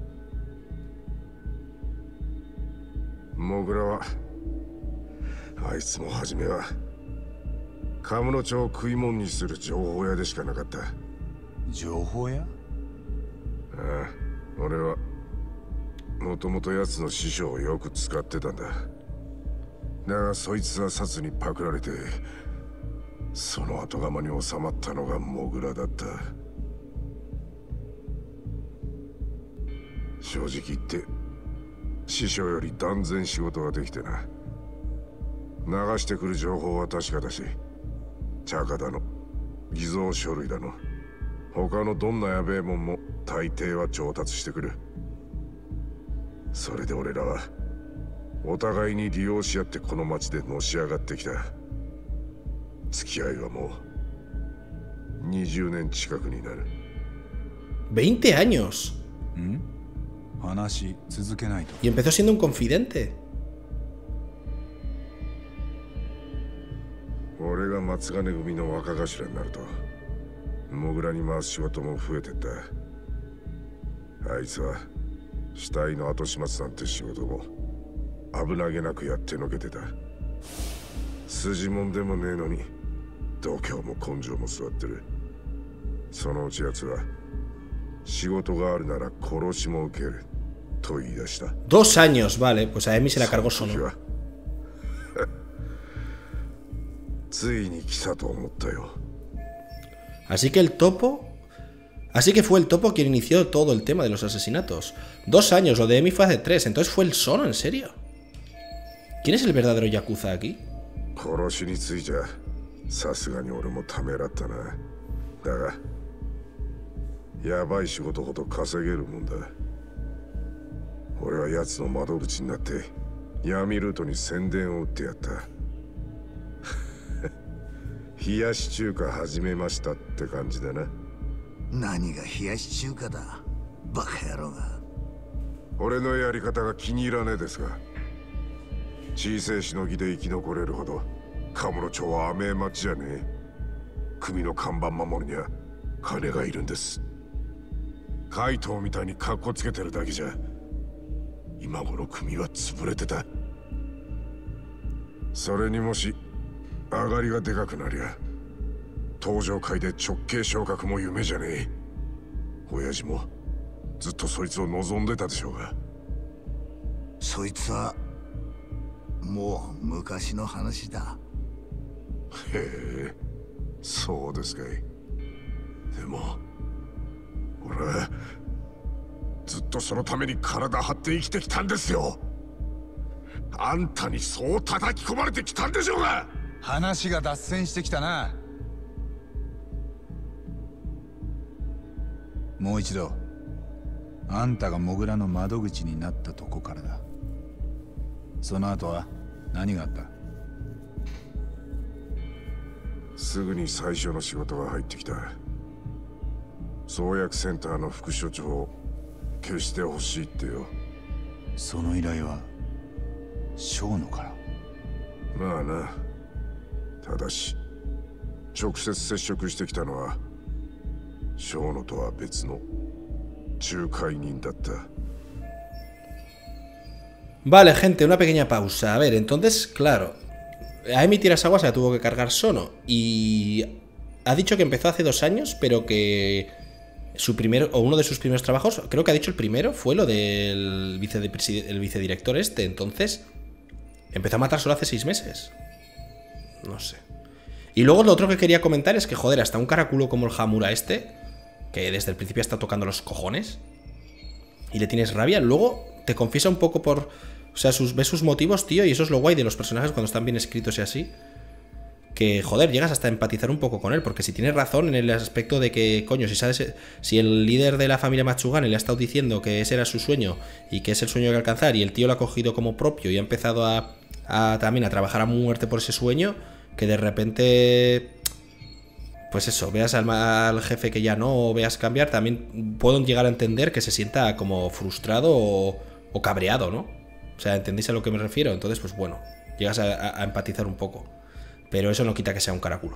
[SPEAKER 4] モグラはあいつも初めはカムロ町を食い物にする情報屋でしかなかった。
[SPEAKER 2] 情報屋？
[SPEAKER 4] ああ、俺はもともと奴の師匠をよく使ってたんだ。だがそいつはサツにパクられて、その後釜に収まったのがモグラだった。正直言って師匠より断然仕事ができてな。流してくる情報は確かだし、茶化だの偽造書類だの他のどんなやべえもんも大抵は調達してくる。それで俺らはお互いに利用し合ってこの町でのし上がってきた。付き合いはもうにじゅうねん近くになる。
[SPEAKER 1] veinte años.
[SPEAKER 2] ん？話続けないと。
[SPEAKER 1] Y empezó siendo un confidente.
[SPEAKER 4] 俺が松金組の若頭になるとモグラに回す仕事も増えてった。あいつは死体の後始末なんて仕事も危なげなくやってのけてた。筋もんでもねえのに度胸も根性も座ってる。そのうち奴は仕事があるなら殺しも受けると言い出した。
[SPEAKER 1] Dos años, vale, pues a Emi se la cargó solo.
[SPEAKER 4] ついに来たと思ったよ。
[SPEAKER 1] Así que el topo... Así que fue el topo quien inició todo el tema de los asesinatos. Dos años, lo de Emi fue hace tres, entonces fue el Sono, ¿en serio? ¿Quién es el verdadero Yakuza aquí?
[SPEAKER 4] 殺しについちゃさすがに俺もためらったな。 だがやばい仕事ほど稼げるもんだ。俺は奴の窓口になって闇ルートに宣伝を打ってやった。冷やし中華始めましたって感じだな。
[SPEAKER 5] 何が冷やし中華だ、バカ野郎が。
[SPEAKER 4] 俺のやり方が気に入らねえですが、小さいしのぎで生き残れるほどカムロ町は甘え町じゃねえ。組の看板守るには金がいるんです。怪盗みたいにカッコつけてるだけじゃ今頃組は潰れてた。それにもし上がりがでかくなりゃ登場界で直系昇格も夢じゃねえ。親父もずっとそいつを望んでたでしょうが。
[SPEAKER 5] そいつはもう昔の話だ。
[SPEAKER 4] へえ、そうですかい。でも俺はずっとそのために体張って生きてきたんですよ。あんたにそう叩き込まれてきたんでしょうが。
[SPEAKER 2] 話が脱線してきたな。もう一度、あんたがモグラの窓口になったとこからだ。その後は何があった？
[SPEAKER 4] すぐに最初の仕事が入ってきた。創薬センターの副所長を消してほしいってよ。
[SPEAKER 2] その依頼は小野から。
[SPEAKER 4] まあな。ただし直接接触してきたのは小野とは別の仲介人だった。
[SPEAKER 1] Vale, gente, una pequeña pausa. A ver, entonces, claro, a Emi Tirasawa se la tuvo que cargar Sono. Y ha dicho que empezó hace dos años, pero que su primer, o uno de sus primeros trabajos, creo que ha dicho el primero, fue lo del vice, el vicedirector este. Entonces, empezó a matar solo hace seis meses. No sé. Y luego lo otro que quería comentar es que, joder, hasta un caraculo como el Hamura este, que desde el principio está tocando los cojones, y le tienes rabia, luego te confiesa un poco por... O sea, sus, ves sus motivos, tío, y eso es lo guay de los personajes cuando están bien escritos y así. Que, joder, llegas hasta a empatizar un poco con él, porque si tienes razón en el aspecto de que, coño, si sabes, si el líder de la familia Machugane le ha estado diciendo que ese era su sueño y que es el sueño que alcanzar, y el tío lo ha cogido como propio y ha empezado a, a también a trabajar a muerte por ese sueño, que de repente, pues eso, veas al, al jefe que ya no, veas cambiar, también puedo llegar a entender que se sienta como frustrado o, o cabreado, ¿no? O sea, ¿entendéis a lo que me refiero? Entonces, pues bueno, llegas a, a, a empatizar un poco. Pero eso no quita que sea un caraculo.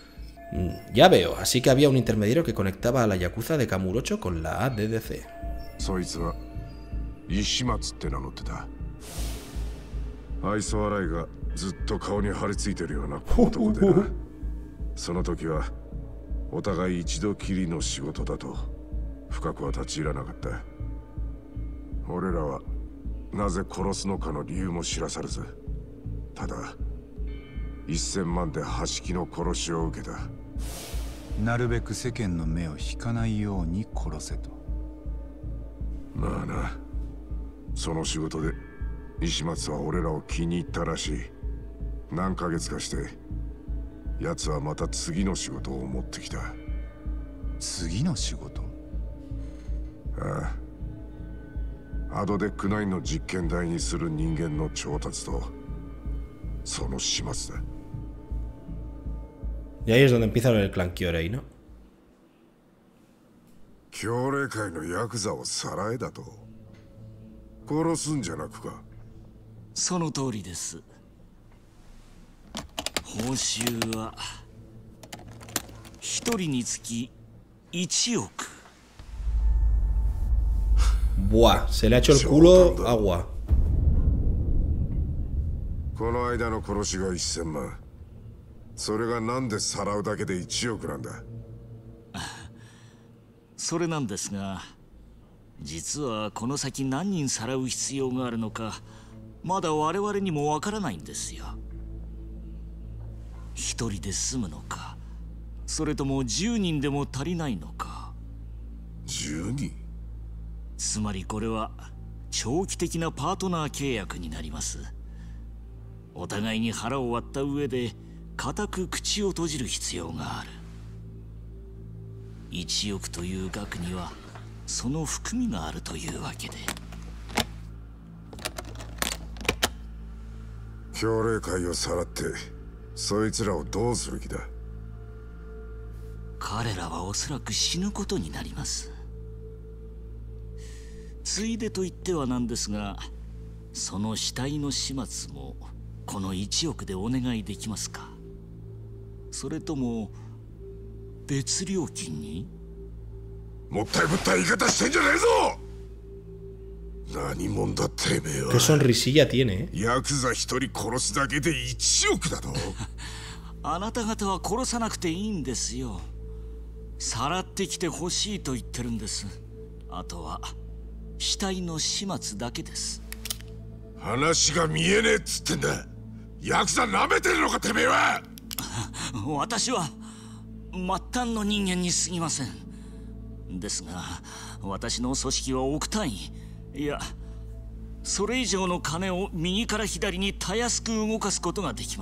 [SPEAKER 1] Mm, ya veo, así que había un intermediario que conectaba a la Yakuza de Kamurocho con la A D D C.
[SPEAKER 4] そいつは石松って名乗ってた。愛想笑いがずっと顔に張り付いてるような男でな。その時はお互い一度きりの仕事だと深くは立ち入らなかった。俺らはなぜ殺すのかの理由も知らされず、ただ一千万で端木の殺しを受けた。
[SPEAKER 2] なるべく世間の目を引かないように殺せと。
[SPEAKER 4] まあな、その仕事で石松は俺らを気に入ったらしい。何ヶ月かして奴はまた次の仕事を持ってきた。
[SPEAKER 2] 次の仕事？
[SPEAKER 4] ああ、アドデックナインの実験台にする人間の調達とその始末だ。
[SPEAKER 1] Y ahí es donde empieza el clan Kyorei, ¿no?
[SPEAKER 4] 協励会のヤクザをさらえだと？殺すんじゃなくか？
[SPEAKER 3] その通りです。報酬は一人につきいちおく。
[SPEAKER 1] Buah, se le ha hecho el culo agua.
[SPEAKER 4] この間の殺しが一千万。それがなんでさらうだけで一億なんだ。
[SPEAKER 3] それなんですが、実はこの先何人さらう必要があるのか、まだ我々にもわからないんですよ。一人で済むのか、それとも十人でも足りないのか。
[SPEAKER 4] 十人？
[SPEAKER 3] つまりこれは長期的なパートナー契約になります。お互いに腹を割った上で固く口を閉じる必要がある。 いちおくという額にはその含みがあるというわけで。
[SPEAKER 4] 協励会をさらってそいつらをどうする気だ。
[SPEAKER 3] 彼らはおそらく死ぬことになります。ついでと言ってはなんですが、その死体の始末もこのいちおくでお願いできますか。それとも別料金に。
[SPEAKER 4] もったいぶった言い方してんじゃねえぞ。何者だてめえは。
[SPEAKER 1] Qué sonrisilla tiene, eh.
[SPEAKER 4] ヤクザ一人殺すだけでいちおくだと。
[SPEAKER 3] あなた方は殺さなくていいんですよ。さらってきてほしいと言ってるんです。あとは死体の始末だけです。
[SPEAKER 4] 話が見えねえっつってんだ。ヤクザ舐めてるのかてめえは。
[SPEAKER 3] 私は末端の人間に過ぎません。ですが私の組織は億単位、いやそれ以上の金を右から左にたやすく動かすことができます。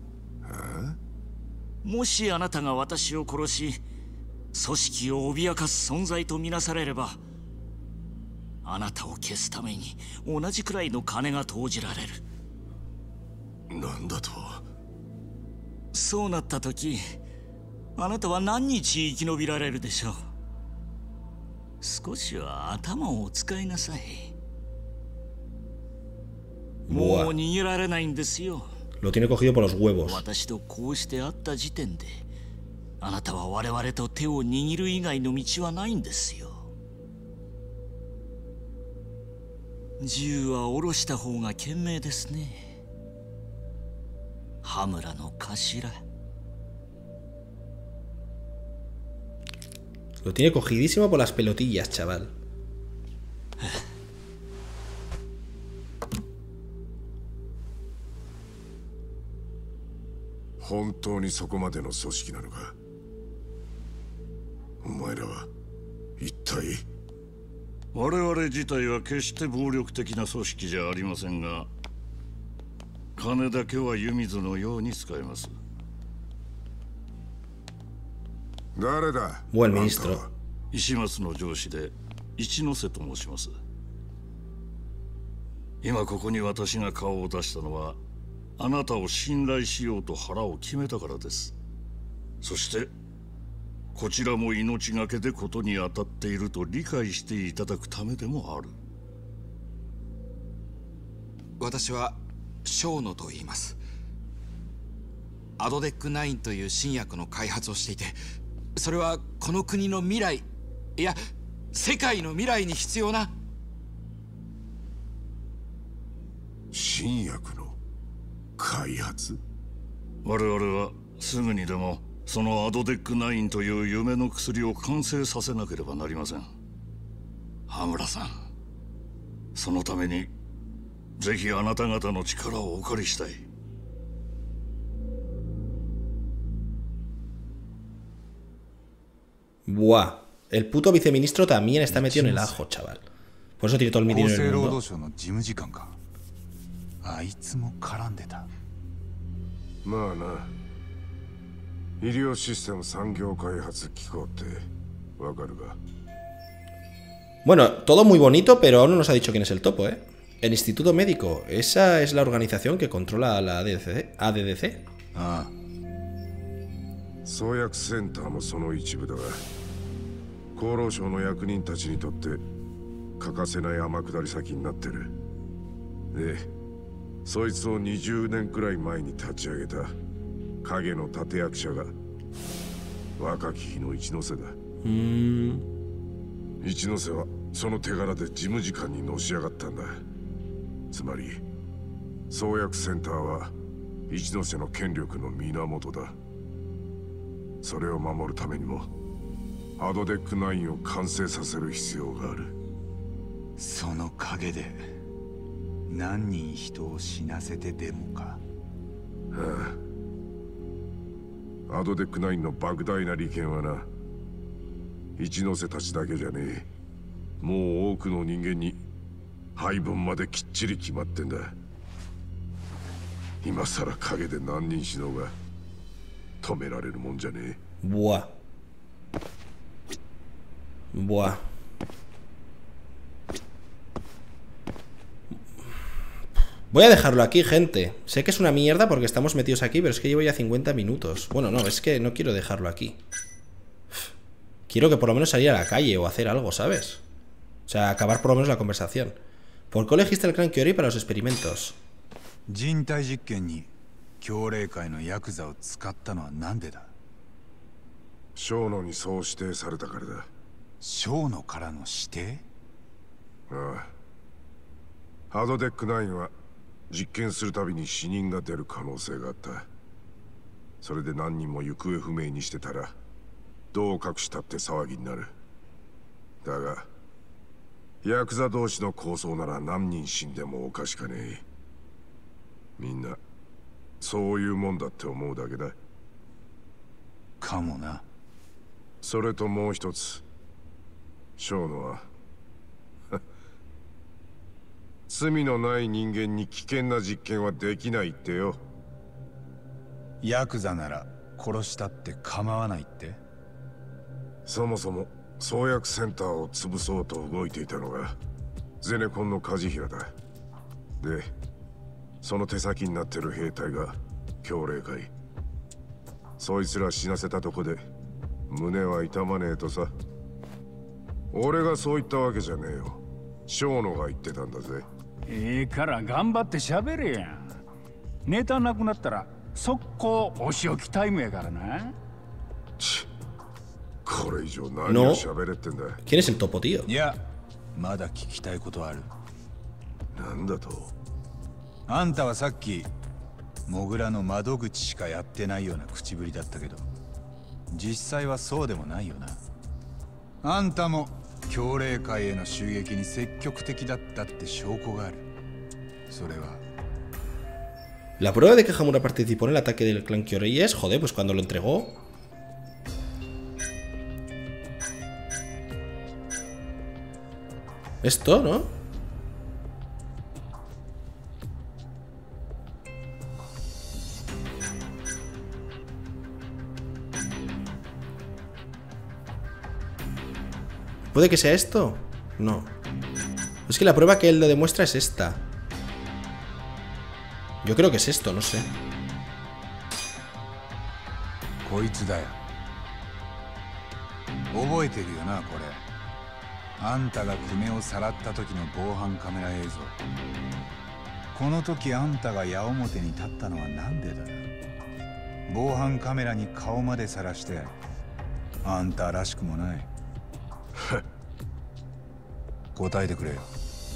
[SPEAKER 3] もしあなたが私を殺し組織を脅かす存在とみなされれば、あなたを消すために同じくらいの金が投じられる。
[SPEAKER 4] なんだと。
[SPEAKER 3] そうなった時、あなたは何日生き延びられるでしょう。少しは頭をお使いなさい。もう逃げられないんですよ。
[SPEAKER 1] Lo tiene cogido por los huevos.
[SPEAKER 3] 私とこうして会った時点で、あなたは我々と手を握る以外の道はないんですよ。銃は下ろした方が賢明ですね。羽村の頭。
[SPEAKER 1] Lo tiene cogidísimo por las pelotillas, chaval.
[SPEAKER 4] 本当にそこまでの組織なのか。お前らは一体。
[SPEAKER 8] 我々自体は決して暴力的な組織じゃありませんが、金だけは湯水のように使えます。
[SPEAKER 4] 誰だ。
[SPEAKER 1] Buen ministro。
[SPEAKER 8] 石松の上司で一ノ瀬と申します。今ここに私が顔を出したのは、あなたを信頼しようと腹を決めたからです。そしてこちらも命がけでことに当たっていると理解していただくためでもある。
[SPEAKER 9] 私は小野と言います。アドデックナインという新薬の開発をしていて、それはこの国の未来、いや世界の未来に必要な。
[SPEAKER 4] 新薬の開発。
[SPEAKER 8] 我々はすぐにでもそのアドデックナインという夢の薬を完成させなければなりません。羽村さん、そのためにぜひあなた方の力をお借りしたい。
[SPEAKER 1] Buah, el puto viceministro también está metido en el ajo, chaval. Por eso tiene todo el dinero del mundo.
[SPEAKER 2] あいつも絡んでた。
[SPEAKER 4] まあな、医療システム産業開発機構ってわかるか。
[SPEAKER 1] Bueno, todo muy bonito, pero aún no nos ha dicho quién es el topo, ¿eh? El Instituto Médico, esa es la organización que controla la A D D C.
[SPEAKER 2] ああ。
[SPEAKER 4] 創薬センターもその一部だが、厚労省の役人たちにとって欠かせない天下り先になってる。で、そいつをにじゅうねんくらい前に立ち上げた影の立役者が若き日の一ノ瀬だ。
[SPEAKER 1] うーん。
[SPEAKER 4] 一ノ瀬はその手柄で事務次官にのし上がったんだ。つまり創薬センターは一ノ瀬の権力の源だ。それを守るためにもアドデックナインを完成させる必要がある。
[SPEAKER 5] その陰で何人人を死なせてでもか。
[SPEAKER 4] ああ、アドデックナインの莫大な利権はな、一ノ瀬たちだけじゃねえ、もう多くの人間に配分まできっちり決まってんだ。今さら陰で何人死のうが止められるもんじゃねえ。
[SPEAKER 1] Buah. Buah. Voy a dejarlo aquí, gente. Sé que es una mierda porque estamos metidos aquí, pero es que llevo ya cincuenta minutos. Bueno, no, es que no quiero dejarlo aquí. Quiero que por lo menos salir a la calle o hacer algo, ¿sabes? O sea, acabar por lo menos la conversación. ¿Por qué elegiste el clan Kiori para los experimentos?
[SPEAKER 4] Adodecナインは実験するたびに死人が出る可能性があった。それで何人も行方不明にしてたらどう隠したって騒ぎになる。だがヤクザ同士の抗争なら何人死んでもおかしかねえ。みんなそういうもんだって思うだけだ。かもな。それともう一つ、小野は罪のない人間に危険な実験はできないってよ。
[SPEAKER 2] ヤクザなら殺したって構わないって。
[SPEAKER 4] そもそも創薬センターを潰そうと動いていたのがゼネコンの梶平だ。でその手先になってる兵隊が強霊会。そいつら死なせたとこで胸は痛まねえとさ。俺がそう言ったわけじゃねえよ。小野が言ってたんだぜ。
[SPEAKER 6] ええから頑張って喋れや。ネタなくなったら速攻お仕置きタイムやからな。
[SPEAKER 4] ちこれ以上何を喋れってんだ。
[SPEAKER 1] ¿Quién es el topo, tío?
[SPEAKER 2] いや、まだ聞きたいことある。
[SPEAKER 4] なんだと？
[SPEAKER 2] あんたはさっきモグラの窓口しかやってないような口ぶりだったけど、実際はそうでもないよな。あんたも強霊界への襲撃に積極的だったって証拠がある。それは
[SPEAKER 1] La prueba de que Hamura participó en el ataque del clan Kiori es, joder, pues cuando lo entregó. Esto, ¿no? ¿Puede que sea esto? No. Es que la prueba que él lo demuestra es esta. Yo creo que es esto, no sé.
[SPEAKER 2] こいつだよ。覚えてるよな、これ。あんたが久米をさらった時の防犯カメラ映像。この時あんたが矢面に立ったのはなんでだ。防犯カメラに顔までさらしてあんたらしくもない。答えてくれよ。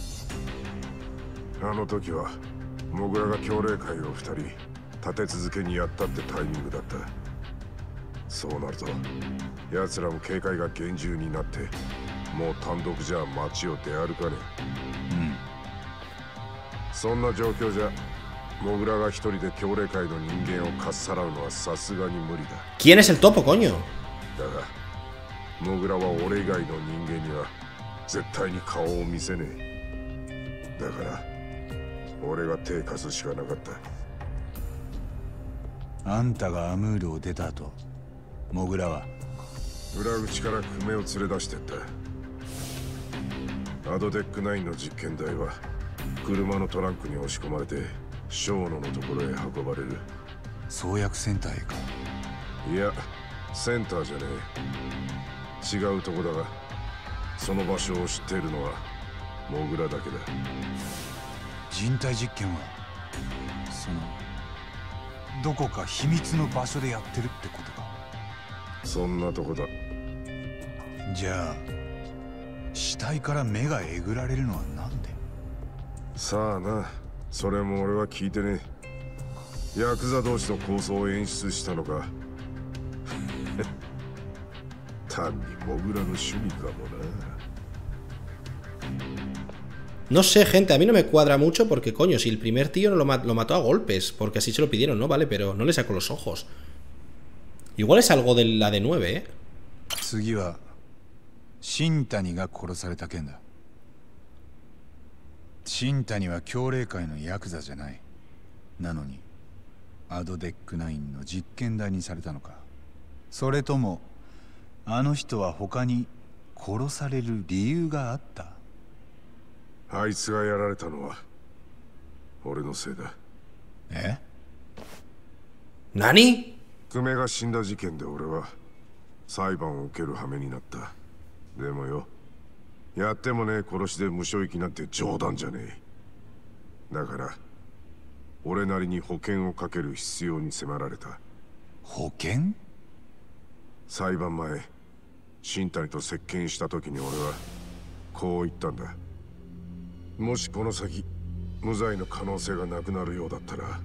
[SPEAKER 4] あの時はモグラが強霊会を二人立て続けにやったってタイミングだった。そうなると奴らも警戒が厳重になってもう単独じゃ街を出歩かねえ。うん。そんな状況じゃモグラが一人で強霊会の人間をかっさらうのはさすがに無理だ。
[SPEAKER 1] ¿Quién es el topo, coño?
[SPEAKER 4] だがモグラは俺以外の人間には絶対に顔を見せねえ。だから俺が手貸すしかなかった。
[SPEAKER 2] あんたがアムールを出た後、モグラは
[SPEAKER 4] 裏口から久米を連れ出してった。アドデックナインの実験台は車のトランクに押し込まれて小野のところへ運ばれる。
[SPEAKER 2] 創薬センターへか。
[SPEAKER 4] いや、センターじゃねえ。違うとこだがその場所を知っているのはモグラだけだ。
[SPEAKER 2] 人体実験はそのどこか秘密の場所でやってるってことか。
[SPEAKER 4] そんなとこだ。
[SPEAKER 2] じゃあ死体から目がえぐられるのはなんで？
[SPEAKER 4] さあな、それも俺は聞いてねえ。ヤクザ同士の抗争を演出したのか。単にモグラの趣味かもな。
[SPEAKER 1] No sé, gente, a mí no me cuadra mucho porque, coño, si el primer tío lo, mat lo mató a golpes, porque así se lo pidieron, ¿no? Vale, pero no le sacó los ojos. Igual es algo de la de nueve, ¿eh?
[SPEAKER 2] 次は新谷が殺された件だ。新谷は強霊界のヤクザじゃない。なのにアドデックナインの実験台にされたのか。それともあの人は他に殺される理由があった。
[SPEAKER 4] あいつがやられたのは俺のせいだ。
[SPEAKER 2] え？
[SPEAKER 1] 何？
[SPEAKER 4] 久米が死んだ事件で俺は裁判を受ける羽目になった。でもよ、やってもねえ殺しで無償役なんて冗談じゃねえ。だから俺なりに保険をかける必要に迫られた。
[SPEAKER 2] 保険？
[SPEAKER 4] 裁判前、新谷と接見した時に俺はこう言ったんだ。もしこの先無罪の可能性がなくなるようだったら、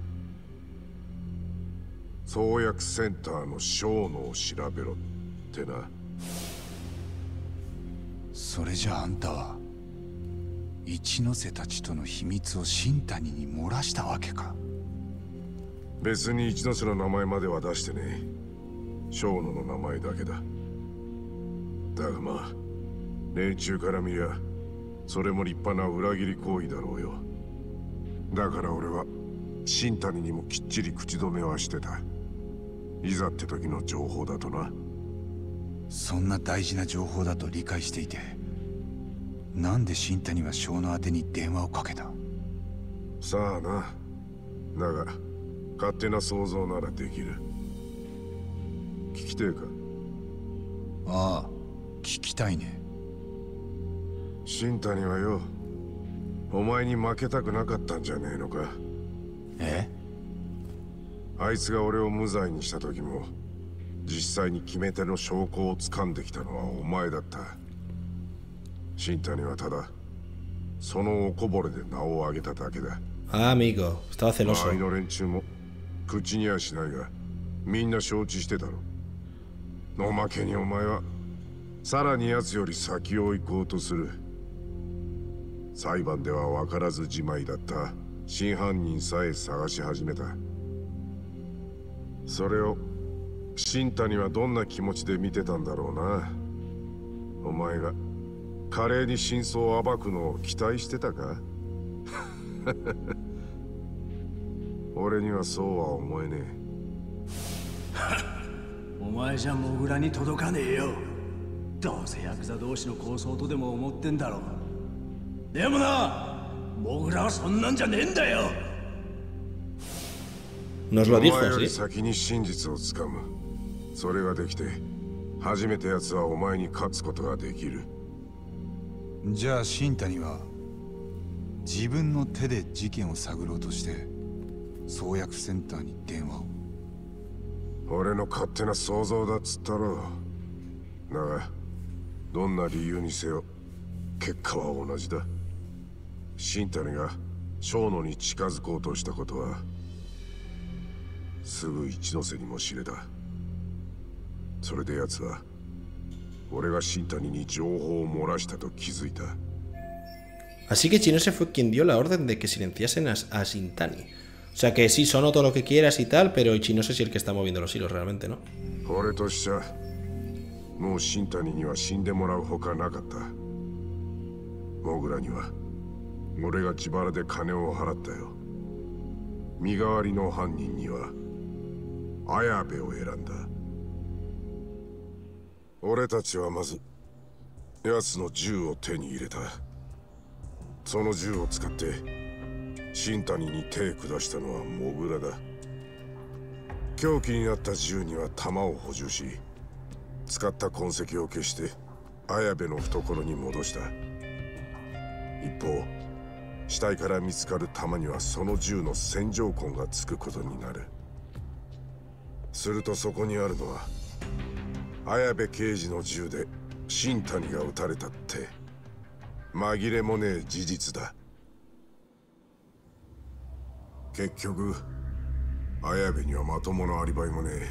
[SPEAKER 4] 創薬センターの小野を調べろってな。
[SPEAKER 2] それじゃああんたは一ノ瀬たちとの秘密を新谷に漏らしたわけか。
[SPEAKER 4] 別に一ノ瀬の名前までは出してねえ。小野の名前だけだ。だがまあ連中から見りゃそれも立派な裏切り行為だろうよ。だから俺は新谷にもきっちり口止めはしてた。いざって時の情報だとな。
[SPEAKER 2] そんな大事な情報だと理解していて、なんで新谷は小野宛てに電話をかけた？
[SPEAKER 4] さあな。だが勝手な想像ならできる。聞きてえか？
[SPEAKER 2] ああ、聞きたいね。
[SPEAKER 4] 新谷はよ、お前に負けたくなかったんじゃねえのか？
[SPEAKER 2] え？
[SPEAKER 4] あいつが俺を無罪にした時も実際に決め手の証拠を掴んできたのはお前だった。新谷はただそのおこぼれで名を上げただけだ。
[SPEAKER 1] ああ、amigo、estaba celoso。
[SPEAKER 4] 周りの連中も口にはしないがみんな承知してたろ。おまけにお前はさらに奴より先を行こうとする。裁判では分からずじまいだった真犯人さえ探し始めた。それを新谷はどんな気持ちで見てたんだろうな。お前が華麗に真相を暴くのを期待してたか？俺にはそうは思えねえ。
[SPEAKER 10] お前じゃモグラに届かねえよ。どうせヤクザ同士の抗争とでも思ってんだろう。でもな、モグラはそんなんじゃねえんだよ。
[SPEAKER 1] Nos lo dijo,
[SPEAKER 4] お前より
[SPEAKER 1] ¿sí?
[SPEAKER 4] 先に真実をつかむ。それができて初めて奴はお前に勝つことができる。
[SPEAKER 2] じゃあ新谷は自分の手で事件を探ろうとして創薬センターに電話を。
[SPEAKER 4] 俺の勝手な想像だっつったろ。だがどんな理由にせよ結果は同じだ。新谷が小野に近づこうとしたことはすぐ一ノ瀬にも知れた。それで奴は俺が新谷に情報を漏らしたと気づいた。
[SPEAKER 1] Así que Chinose fue quien dio la orden de que silenciasen a, a Shintani. O sea que sí, sonó todo lo que quieras y tal, pero Chinose es el que está moviendo los hilos realmente, ¿no?
[SPEAKER 4] 俺としちゃもう新谷には死んでもらうほかなかった。モグラには俺が自腹で金を払ったよ。身代わりの犯人には綾部を選んだ。俺たちはまず奴の銃を手に入れた。その銃を使って新谷に手下したのはモグラだ。凶器になった銃には弾を補充し、使った痕跡を消して綾部の懐に戻した。一方死体から見つかる弾にはその銃の線条痕がつくことになる。するとそこにあるのは綾部刑事の銃で新谷が撃たれたって紛れもねえ事実だ。結局綾部にはまともなアリバイもねえ。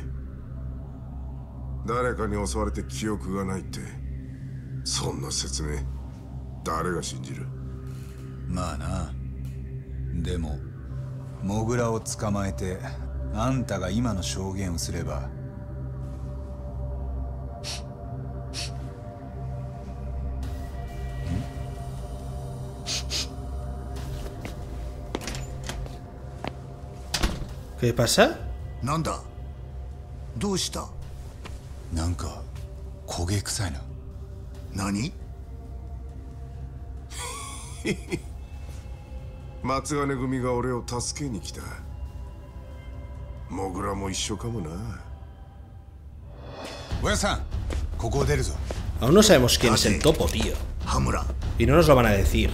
[SPEAKER 4] 誰かに襲われて記憶がないってそんな説明誰が信じる？
[SPEAKER 2] まあな。でもモグラを捕まえてあんたが今の証言をすれば
[SPEAKER 1] ¿Qué pasa?
[SPEAKER 5] なんだ？どうした？
[SPEAKER 2] なんか焦げ臭いな。
[SPEAKER 5] 何？
[SPEAKER 4] 松金組が俺を助けに来た。モグラも一緒かもな。
[SPEAKER 2] 親さん、ここを出るぞ。
[SPEAKER 1] Aún no sabemos quién es el topo, tío. Y no nos lo van a decir.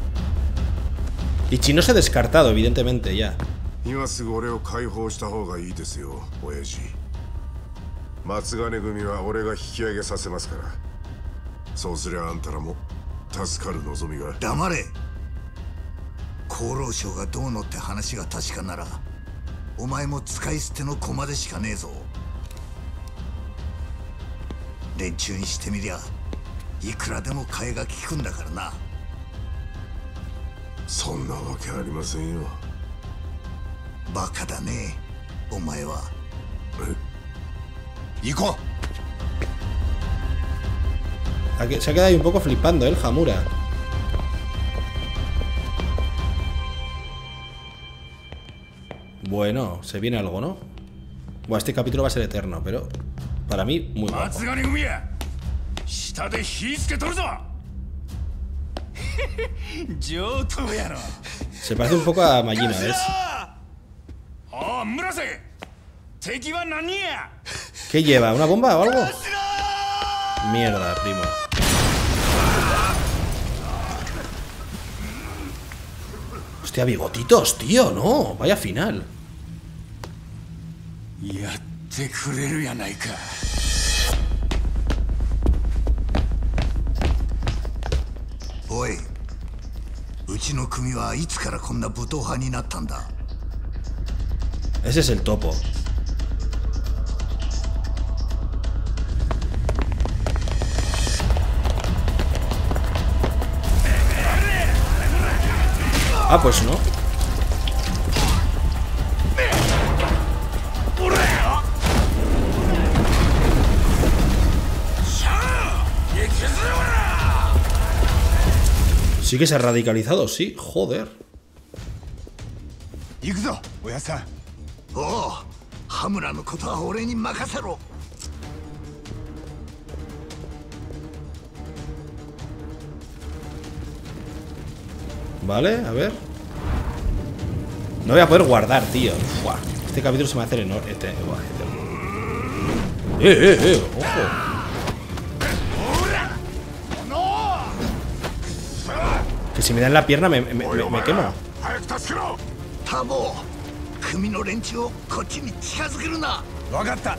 [SPEAKER 1] Y Chino se ha descartado, evidentemente, ya.
[SPEAKER 4] 今すぐ俺を解放した方がいいですよ、親父。松金組は俺が引き上げさせますから。そうすりゃあんたらも助かる望みが。
[SPEAKER 5] 黙れ。厚労省がどうのって話が確かなら、お前も使い捨ての駒でしかねえぞ。連中にしてみりゃいくらでも替えが利くんだからな。
[SPEAKER 4] そんなわけありませんよ。
[SPEAKER 5] バカだね、お前は。
[SPEAKER 2] え、行こ
[SPEAKER 1] う。Se ha quedado ahí un poco flipando, ¿eh? El Hamura. Bueno, se viene algo, ¿no? Bueno, este capítulo va a ser eterno, pero para mí, muy guapo. Se parece un poco a Majima, ¿ves? ¿Qué lleva? ¿Una bomba o algo? Mierda, primo. Hostia, bigotitos, tío, no. Vaya final.
[SPEAKER 5] Oye, うちの組はいつからこんな武闘派になったんだ?
[SPEAKER 1] Ese es el topo. Ah, pues no. Sí que se ha radicalizado, sí, joder.
[SPEAKER 5] Oh, Hamura no koto wa ore ni makasero.
[SPEAKER 1] Vale, a ver. No voy a poder guardar, tío. Buah, este capítulo se me va a hacer enorme. Este, buah, este. Eh, eh, eh, ojo. Que si me dan la pierna me, me, me, me quemo.
[SPEAKER 5] Tabo, kumi no renchu o kochi ni chikazukeru na. Wakatta.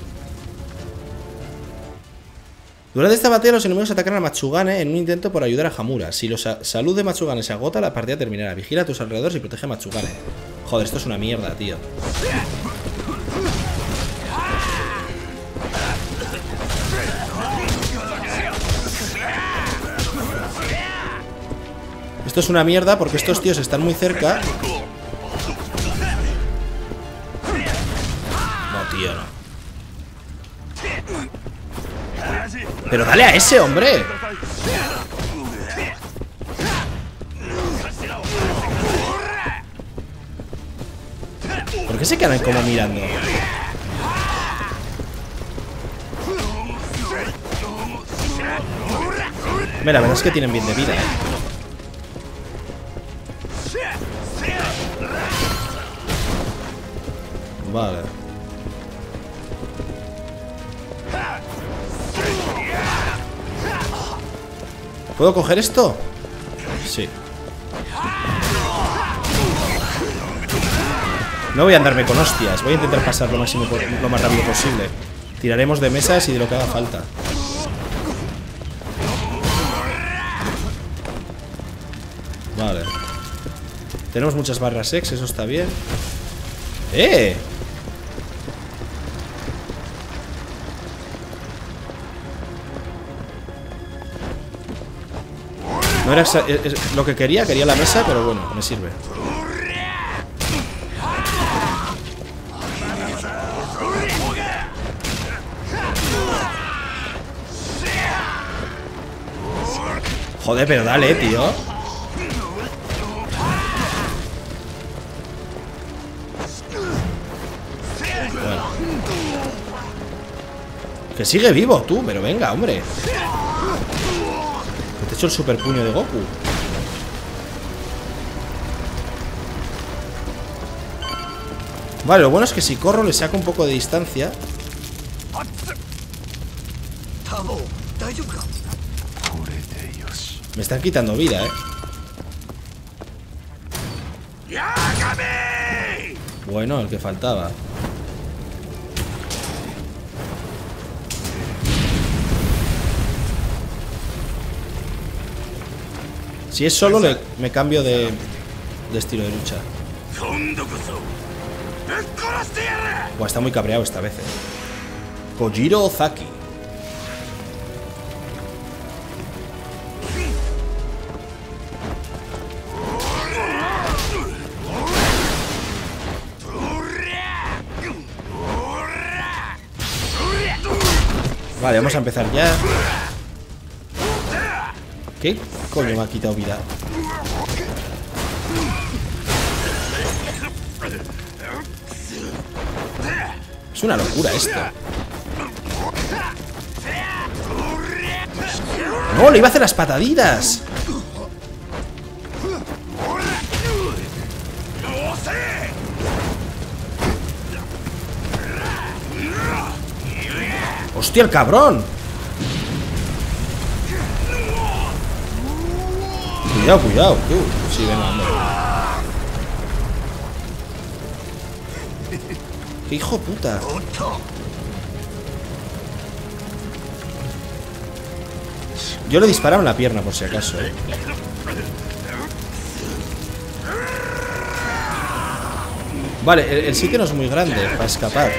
[SPEAKER 1] Durante esta batalla los enemigos atacarán a Matsugane en un intento por ayudar a Hamura. Si la sa salud de Matsugane se agota, la partida terminará. Vigila a tus alrededores y protege a Matsugane. Joder, esto es una mierda, tío. Esto es una mierda porque estos tíos están muy cerca. No, tío, no. Pero dale a ese, hombre. ¿Por qué se quedan como mirando? Mira, la verdad es que tienen bien de vida, ¿eh? Vale. ¿Puedo coger esto? Sí. No voy a andarme con hostias. Voy a intentar pasar lo máximo, lo más rápido posible. Tiraremos de mesas y de lo que haga falta. Vale. Tenemos muchas barras X, eso está bien. ¡Eh! No era es, es, lo que quería, quería la mesa, pero bueno, me sirve. Joder, pero dale, tío. Bueno. Que sigue vivo, tú, pero venga, hombre. hecho el super puño de Goku. Vale, lo bueno es que si corro le saco un poco de distancia. Me están quitando vida, eh. Bueno, el que faltaba. Si es solo, le, me cambio de, de estilo de lucha. Buah, está muy cabreado esta vez, eh. Kojiro Ozaki. Vale, vamos a empezar ya. ¿Qué coño me ha quitado vida? Es una locura esto. ¡No! ¡Le iba a hacer las pataditas! ¡Hostia, el cabrón! Cuidado, cuidado, tú. Sí, venga, hombre. ¡Qué hijo puta! Yo le disparaba en la pierna por si acaso, ¿eh? Vale, el, el sitio no es muy grande para escapar.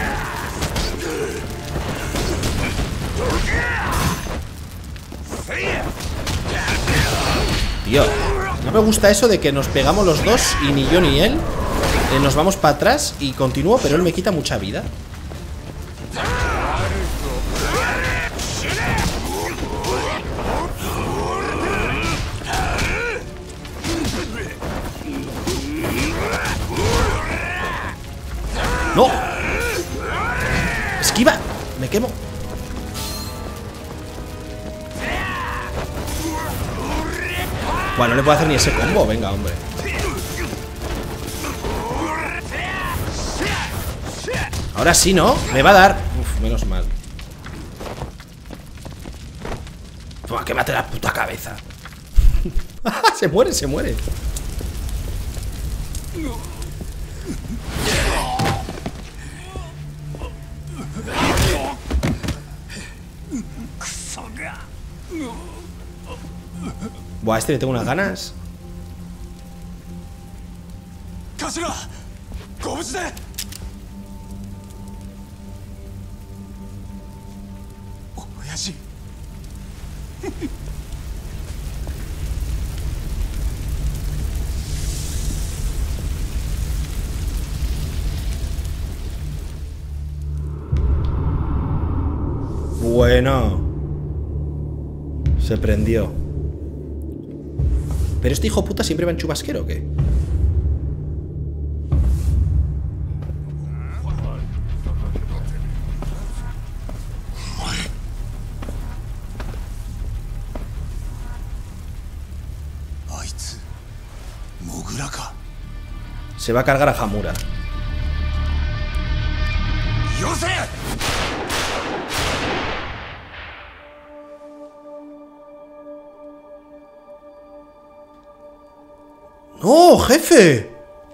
[SPEAKER 1] Tío, no me gusta eso de que nos pegamos los dos y ni yo ni él. Eh, nos vamos para atrás y continúo, pero él me quita mucha vida. ¡No! ¡Esquiva! ¡Me quemo! Bueno, no le puedo hacer ni ese combo. Venga, hombre. Ahora sí, ¿no? Me va a dar... Uf, menos mal. Toma, que mate la puta cabeza. Se muere, se muere. Buah, a este le tengo unas ganas. Bueno. Se prendió. ¿Pero este hijo puta siempre va en chubasquero o qué? Se va a cargar a Hamura. ¡No, jefe!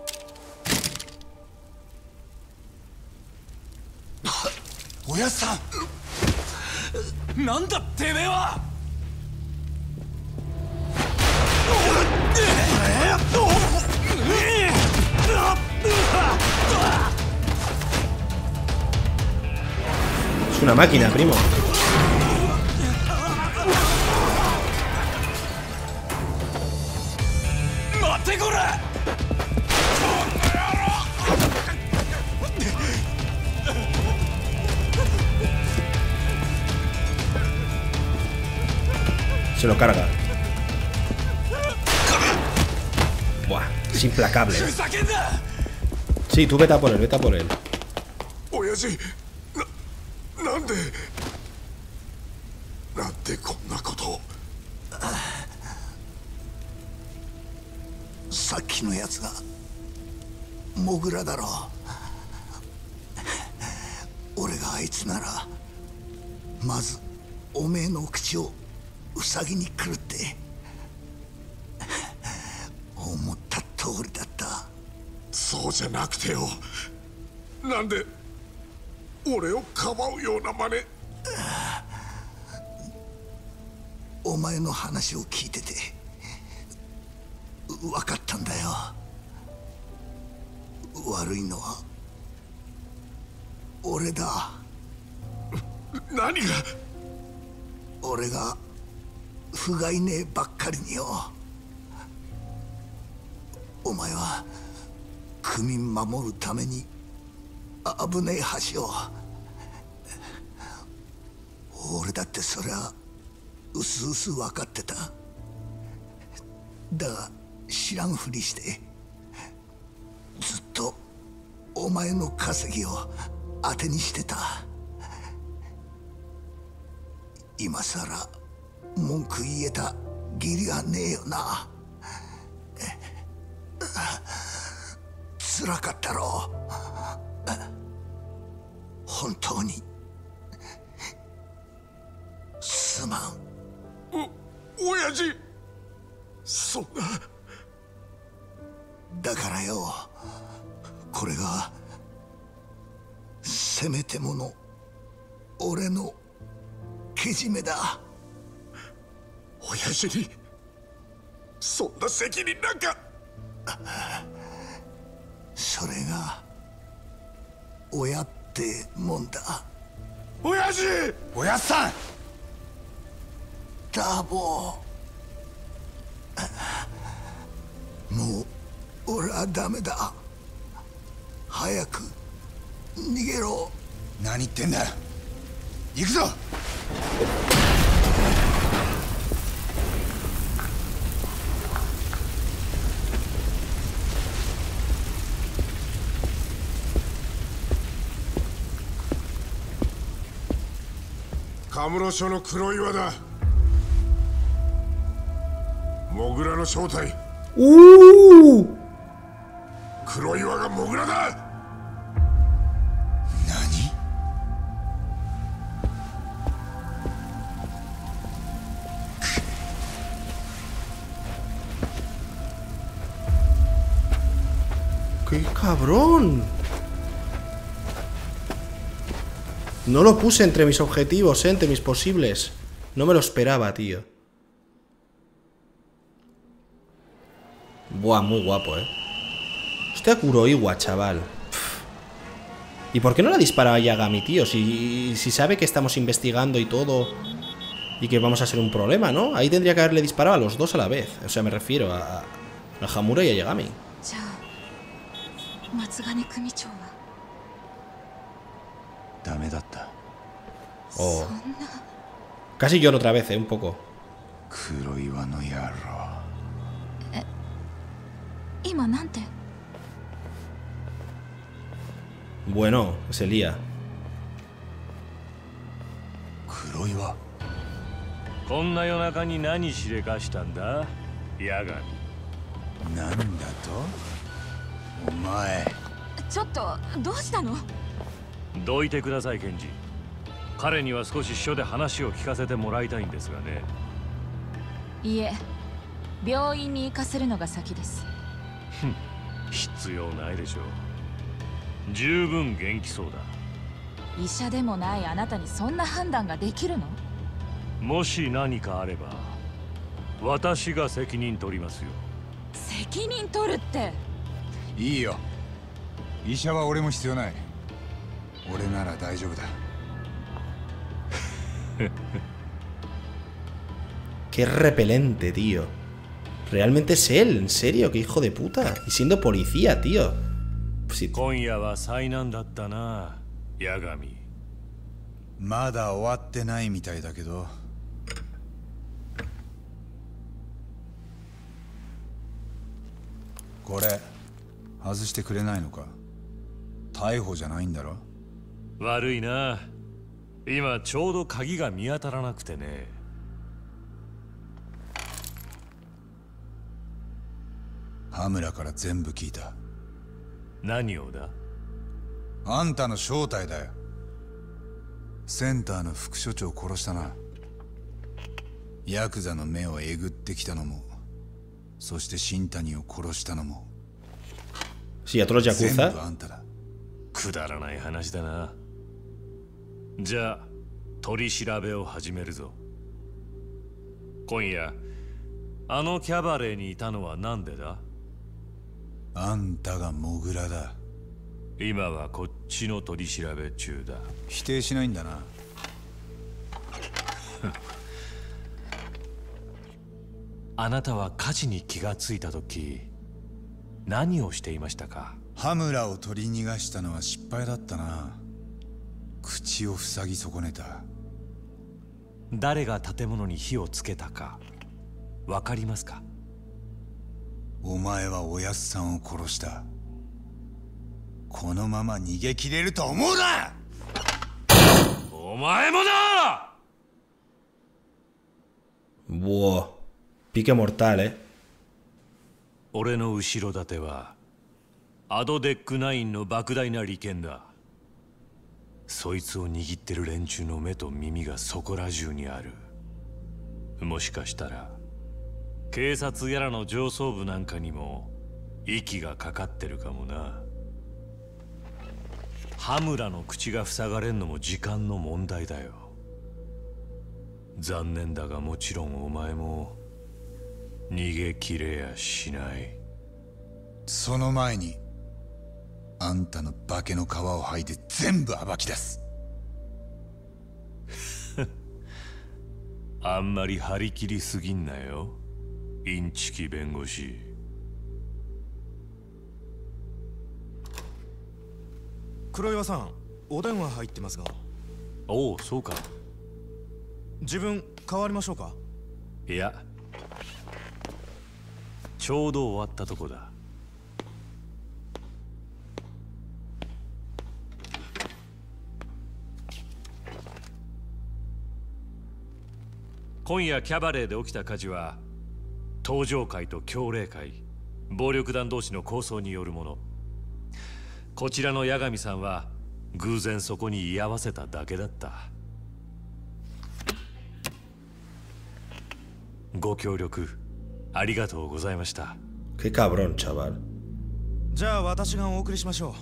[SPEAKER 1] ¡Oya-san!
[SPEAKER 10] ¡Nanda, te veo!
[SPEAKER 1] Es una máquina, primo. Se lo carga. Buah, es implacable. Sí, tú vete a por él, vete a por él.
[SPEAKER 5] 気のやつがモグラだろう。俺があいつならまずおめえの口をウサギにくるって思った通りだった。
[SPEAKER 4] そうじゃなくてよ、なんで俺をかばうような真似。
[SPEAKER 5] お前の話を聞いてて分かったんだよ。悪いのは俺だ。
[SPEAKER 4] 何が？
[SPEAKER 5] 俺が不甲斐ねえばっかりによ。お前は区民守るために危ねえ橋を。俺だってそりゃうすうす分かってた。だが知らんふりしてずっとお前の稼ぎを当てにしてた。今さら文句言えた義理はねえよな。つらかったろう。本当にすまん。
[SPEAKER 4] お親父、そんな。
[SPEAKER 5] だからよ、これがせめてもの俺のけじめだ。
[SPEAKER 4] 親父にそんな責任なんか。
[SPEAKER 5] それが親ってもんだ。
[SPEAKER 4] 親父！
[SPEAKER 2] おやっさん！
[SPEAKER 5] ダーボー、もう俺はダメだ。早く逃げろ。
[SPEAKER 2] 何言ってんだ。行くぞ。
[SPEAKER 4] カムロ署の黒岩だ。モグラの正体。
[SPEAKER 1] おお。
[SPEAKER 4] 黒岩がモグラだ。
[SPEAKER 2] 何？
[SPEAKER 1] ¡Qué cabrón! No lo puse entre mis objetivos, ¿eh? Entre mis posibles. No me lo esperaba, tío. Buah, muy guapo, ¿eh? Hostia, Kuroiwa, chaval. Pff. ¿Y por qué no la disparaba Yagami, tío? Si, si sabe que estamos investigando y todo y que vamos a ser un problema, ¿no? Ahí tendría que haberle disparado a los dos a la vez. O sea, me refiero a, a Hamura y a Yagami. Oh. Casi lloro otra vez, eh, un poco. Bueno, se lía.
[SPEAKER 10] Kuroiwa. こんな夜中に何しでかしたんだ、ヤガミ。
[SPEAKER 2] なんだと？お前。
[SPEAKER 11] ちょっとどうしたの？
[SPEAKER 10] どいてください、ケンジ。彼には少し署で話を聞かせてもらいたいんですがね。
[SPEAKER 11] いえ、病院に行かせるのが先です。
[SPEAKER 10] 必要ないでしょう。十分元気そうだ。
[SPEAKER 11] 医者でもないあなたにそんな判断ができるの？
[SPEAKER 10] もし何かあれば私が責任取りますよ。
[SPEAKER 11] 責任取るって。
[SPEAKER 2] いいよ。医者は俺も必要ない。俺なら大丈夫だ。
[SPEAKER 1] Qué repelente, tío. Realmente es él, en serio, qué hijo de puta. Y siendo policía, tío. Sí.
[SPEAKER 10] 今夜は災難だったな、ヤガミ。
[SPEAKER 2] まだ終わってないみたいだけど。これ外してくれないのか？逮捕じゃないんだろ？
[SPEAKER 10] 悪いな。今ちょうど鍵が見当たらなくてね。
[SPEAKER 2] 羽村から全部聞いた。
[SPEAKER 10] 何をだ？
[SPEAKER 2] あんたの正体だよ。センターの副所長を殺したな。ヤクザの目をえぐってきたのも、そして新谷を殺したのも、
[SPEAKER 1] Sí, otros yakuza.
[SPEAKER 2] 全部あんただ。
[SPEAKER 10] くだらない話だな。じゃあ取り調べを始めるぞ。今夜あのキャバレーにいたのは何でだ？
[SPEAKER 2] あんたがモグラだ。
[SPEAKER 10] 今はこっちの取り調べ中だ。
[SPEAKER 2] 否定しないんだな。
[SPEAKER 10] あなたは火事に気がついた時何をしていましたか？
[SPEAKER 2] 羽村を取り逃がしたのは失敗だったな。口を塞ぎ損ねた。
[SPEAKER 10] 誰が建物に火をつけたかわかりますか？
[SPEAKER 2] お前はおやっさんを殺した。このまま逃げ切れると思うな。
[SPEAKER 10] お前もだ。
[SPEAKER 1] Buah. Pique mortal, eh.
[SPEAKER 10] 俺の後ろ盾はアドデックナインの莫大な利権だ。そいつを握ってる連中の目と耳がそこら中にある。もしかしたら警察やらの上層部なんかにも息がかかってるかもな。羽村の口が塞がれんのも時間の問題だよ。残念だがもちろんお前も逃げ切れやしない。
[SPEAKER 2] その前にあんたの化けの皮を剥いで全部暴き出す。
[SPEAKER 10] あんまり張り切りすぎんなよ、インチキ弁護士。
[SPEAKER 12] 黒岩さん、お電話入ってますが。
[SPEAKER 10] おお、そうか。
[SPEAKER 12] 自分変わりましょうか？
[SPEAKER 10] いや、ちょうど終わったとこだ。今夜キャバレーで起きた火事は登場会と強霊会、暴力団同士の抗争によるもの。こちらの八神さんは偶然そこに居合わせただけだった。ご協力ありがとうございました。
[SPEAKER 1] Qué cabrón, chaval.
[SPEAKER 12] じゃあ私がお送りしましょ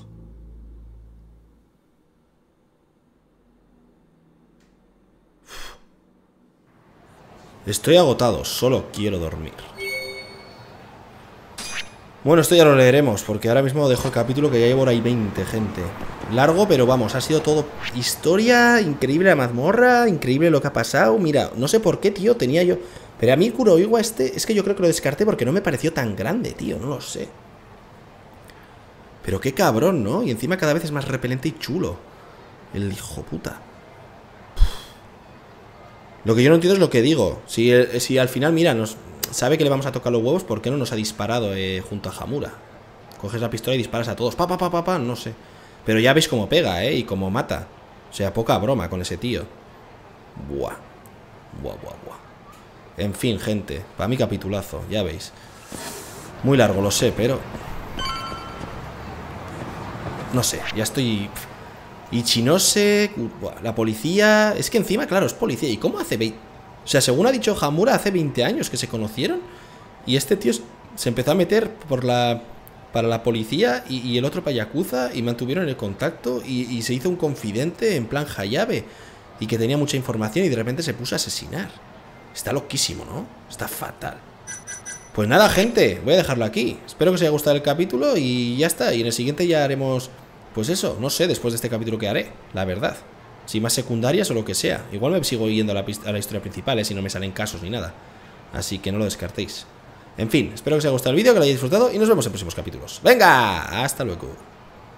[SPEAKER 1] う。Estoy agotado, solo quiero dormir. Bueno, esto ya lo leeremos, porque ahora mismo dejo el capítulo que ya llevo hora y veinte, gente. Largo, pero vamos, ha sido todo historia, increíble la mazmorra, increíble lo que ha pasado. Mira, no sé por qué, tío, tenía yo... Pero a mí Kuroiwa este, es que yo creo que lo descarté porque no me pareció tan grande, tío, no lo sé. Pero qué cabrón, ¿no? Y encima cada vez es más repelente y chulo. El hijo puta. Lo que yo no entiendo es lo que digo. Si, si al final, mira, nos sabe que le vamos a tocar los huevos, ¿por qué no nos ha disparado eh, junto a Hamura? Coges la pistola y disparas a todos. Pa, pa, pa, pa, pa, no sé. Pero ya veis cómo pega, ¿eh? Y cómo mata. O sea, poca broma con ese tío. Buah. Buah, buah, buah. En fin, gente. Para mí capitulazo, ya veis. Muy largo, lo sé, pero... No sé, ya estoy... Ichinose, la policía... Es que encima, claro, es policía. ¿Y cómo hace veinte? O sea, según ha dicho Hamura, hace veinte años que se conocieron. Y este tío se empezó a meter por la... para la policía y, y el otro para Yakuza. Y mantuvieron el contacto y, y se hizo un confidente en plan Hayabe. Y que tenía mucha información y de repente se puso a asesinar. Está loquísimo, ¿no? Está fatal. Pues nada, gente, voy a dejarlo aquí. Espero que os haya gustado el capítulo y ya está. Y en el siguiente ya haremos... Pues eso, no sé después de este capítulo que haré, la verdad. Si más secundarias o lo que sea. Igual me sigo yendo a la, a la historia principal, ¿eh? Si no me salen casos ni nada. Así que no lo descartéis. En fin, espero que os haya gustado el vídeo, que lo hayáis disfrutado y nos vemos en próximos capítulos. ¡Venga! ¡Hasta luego!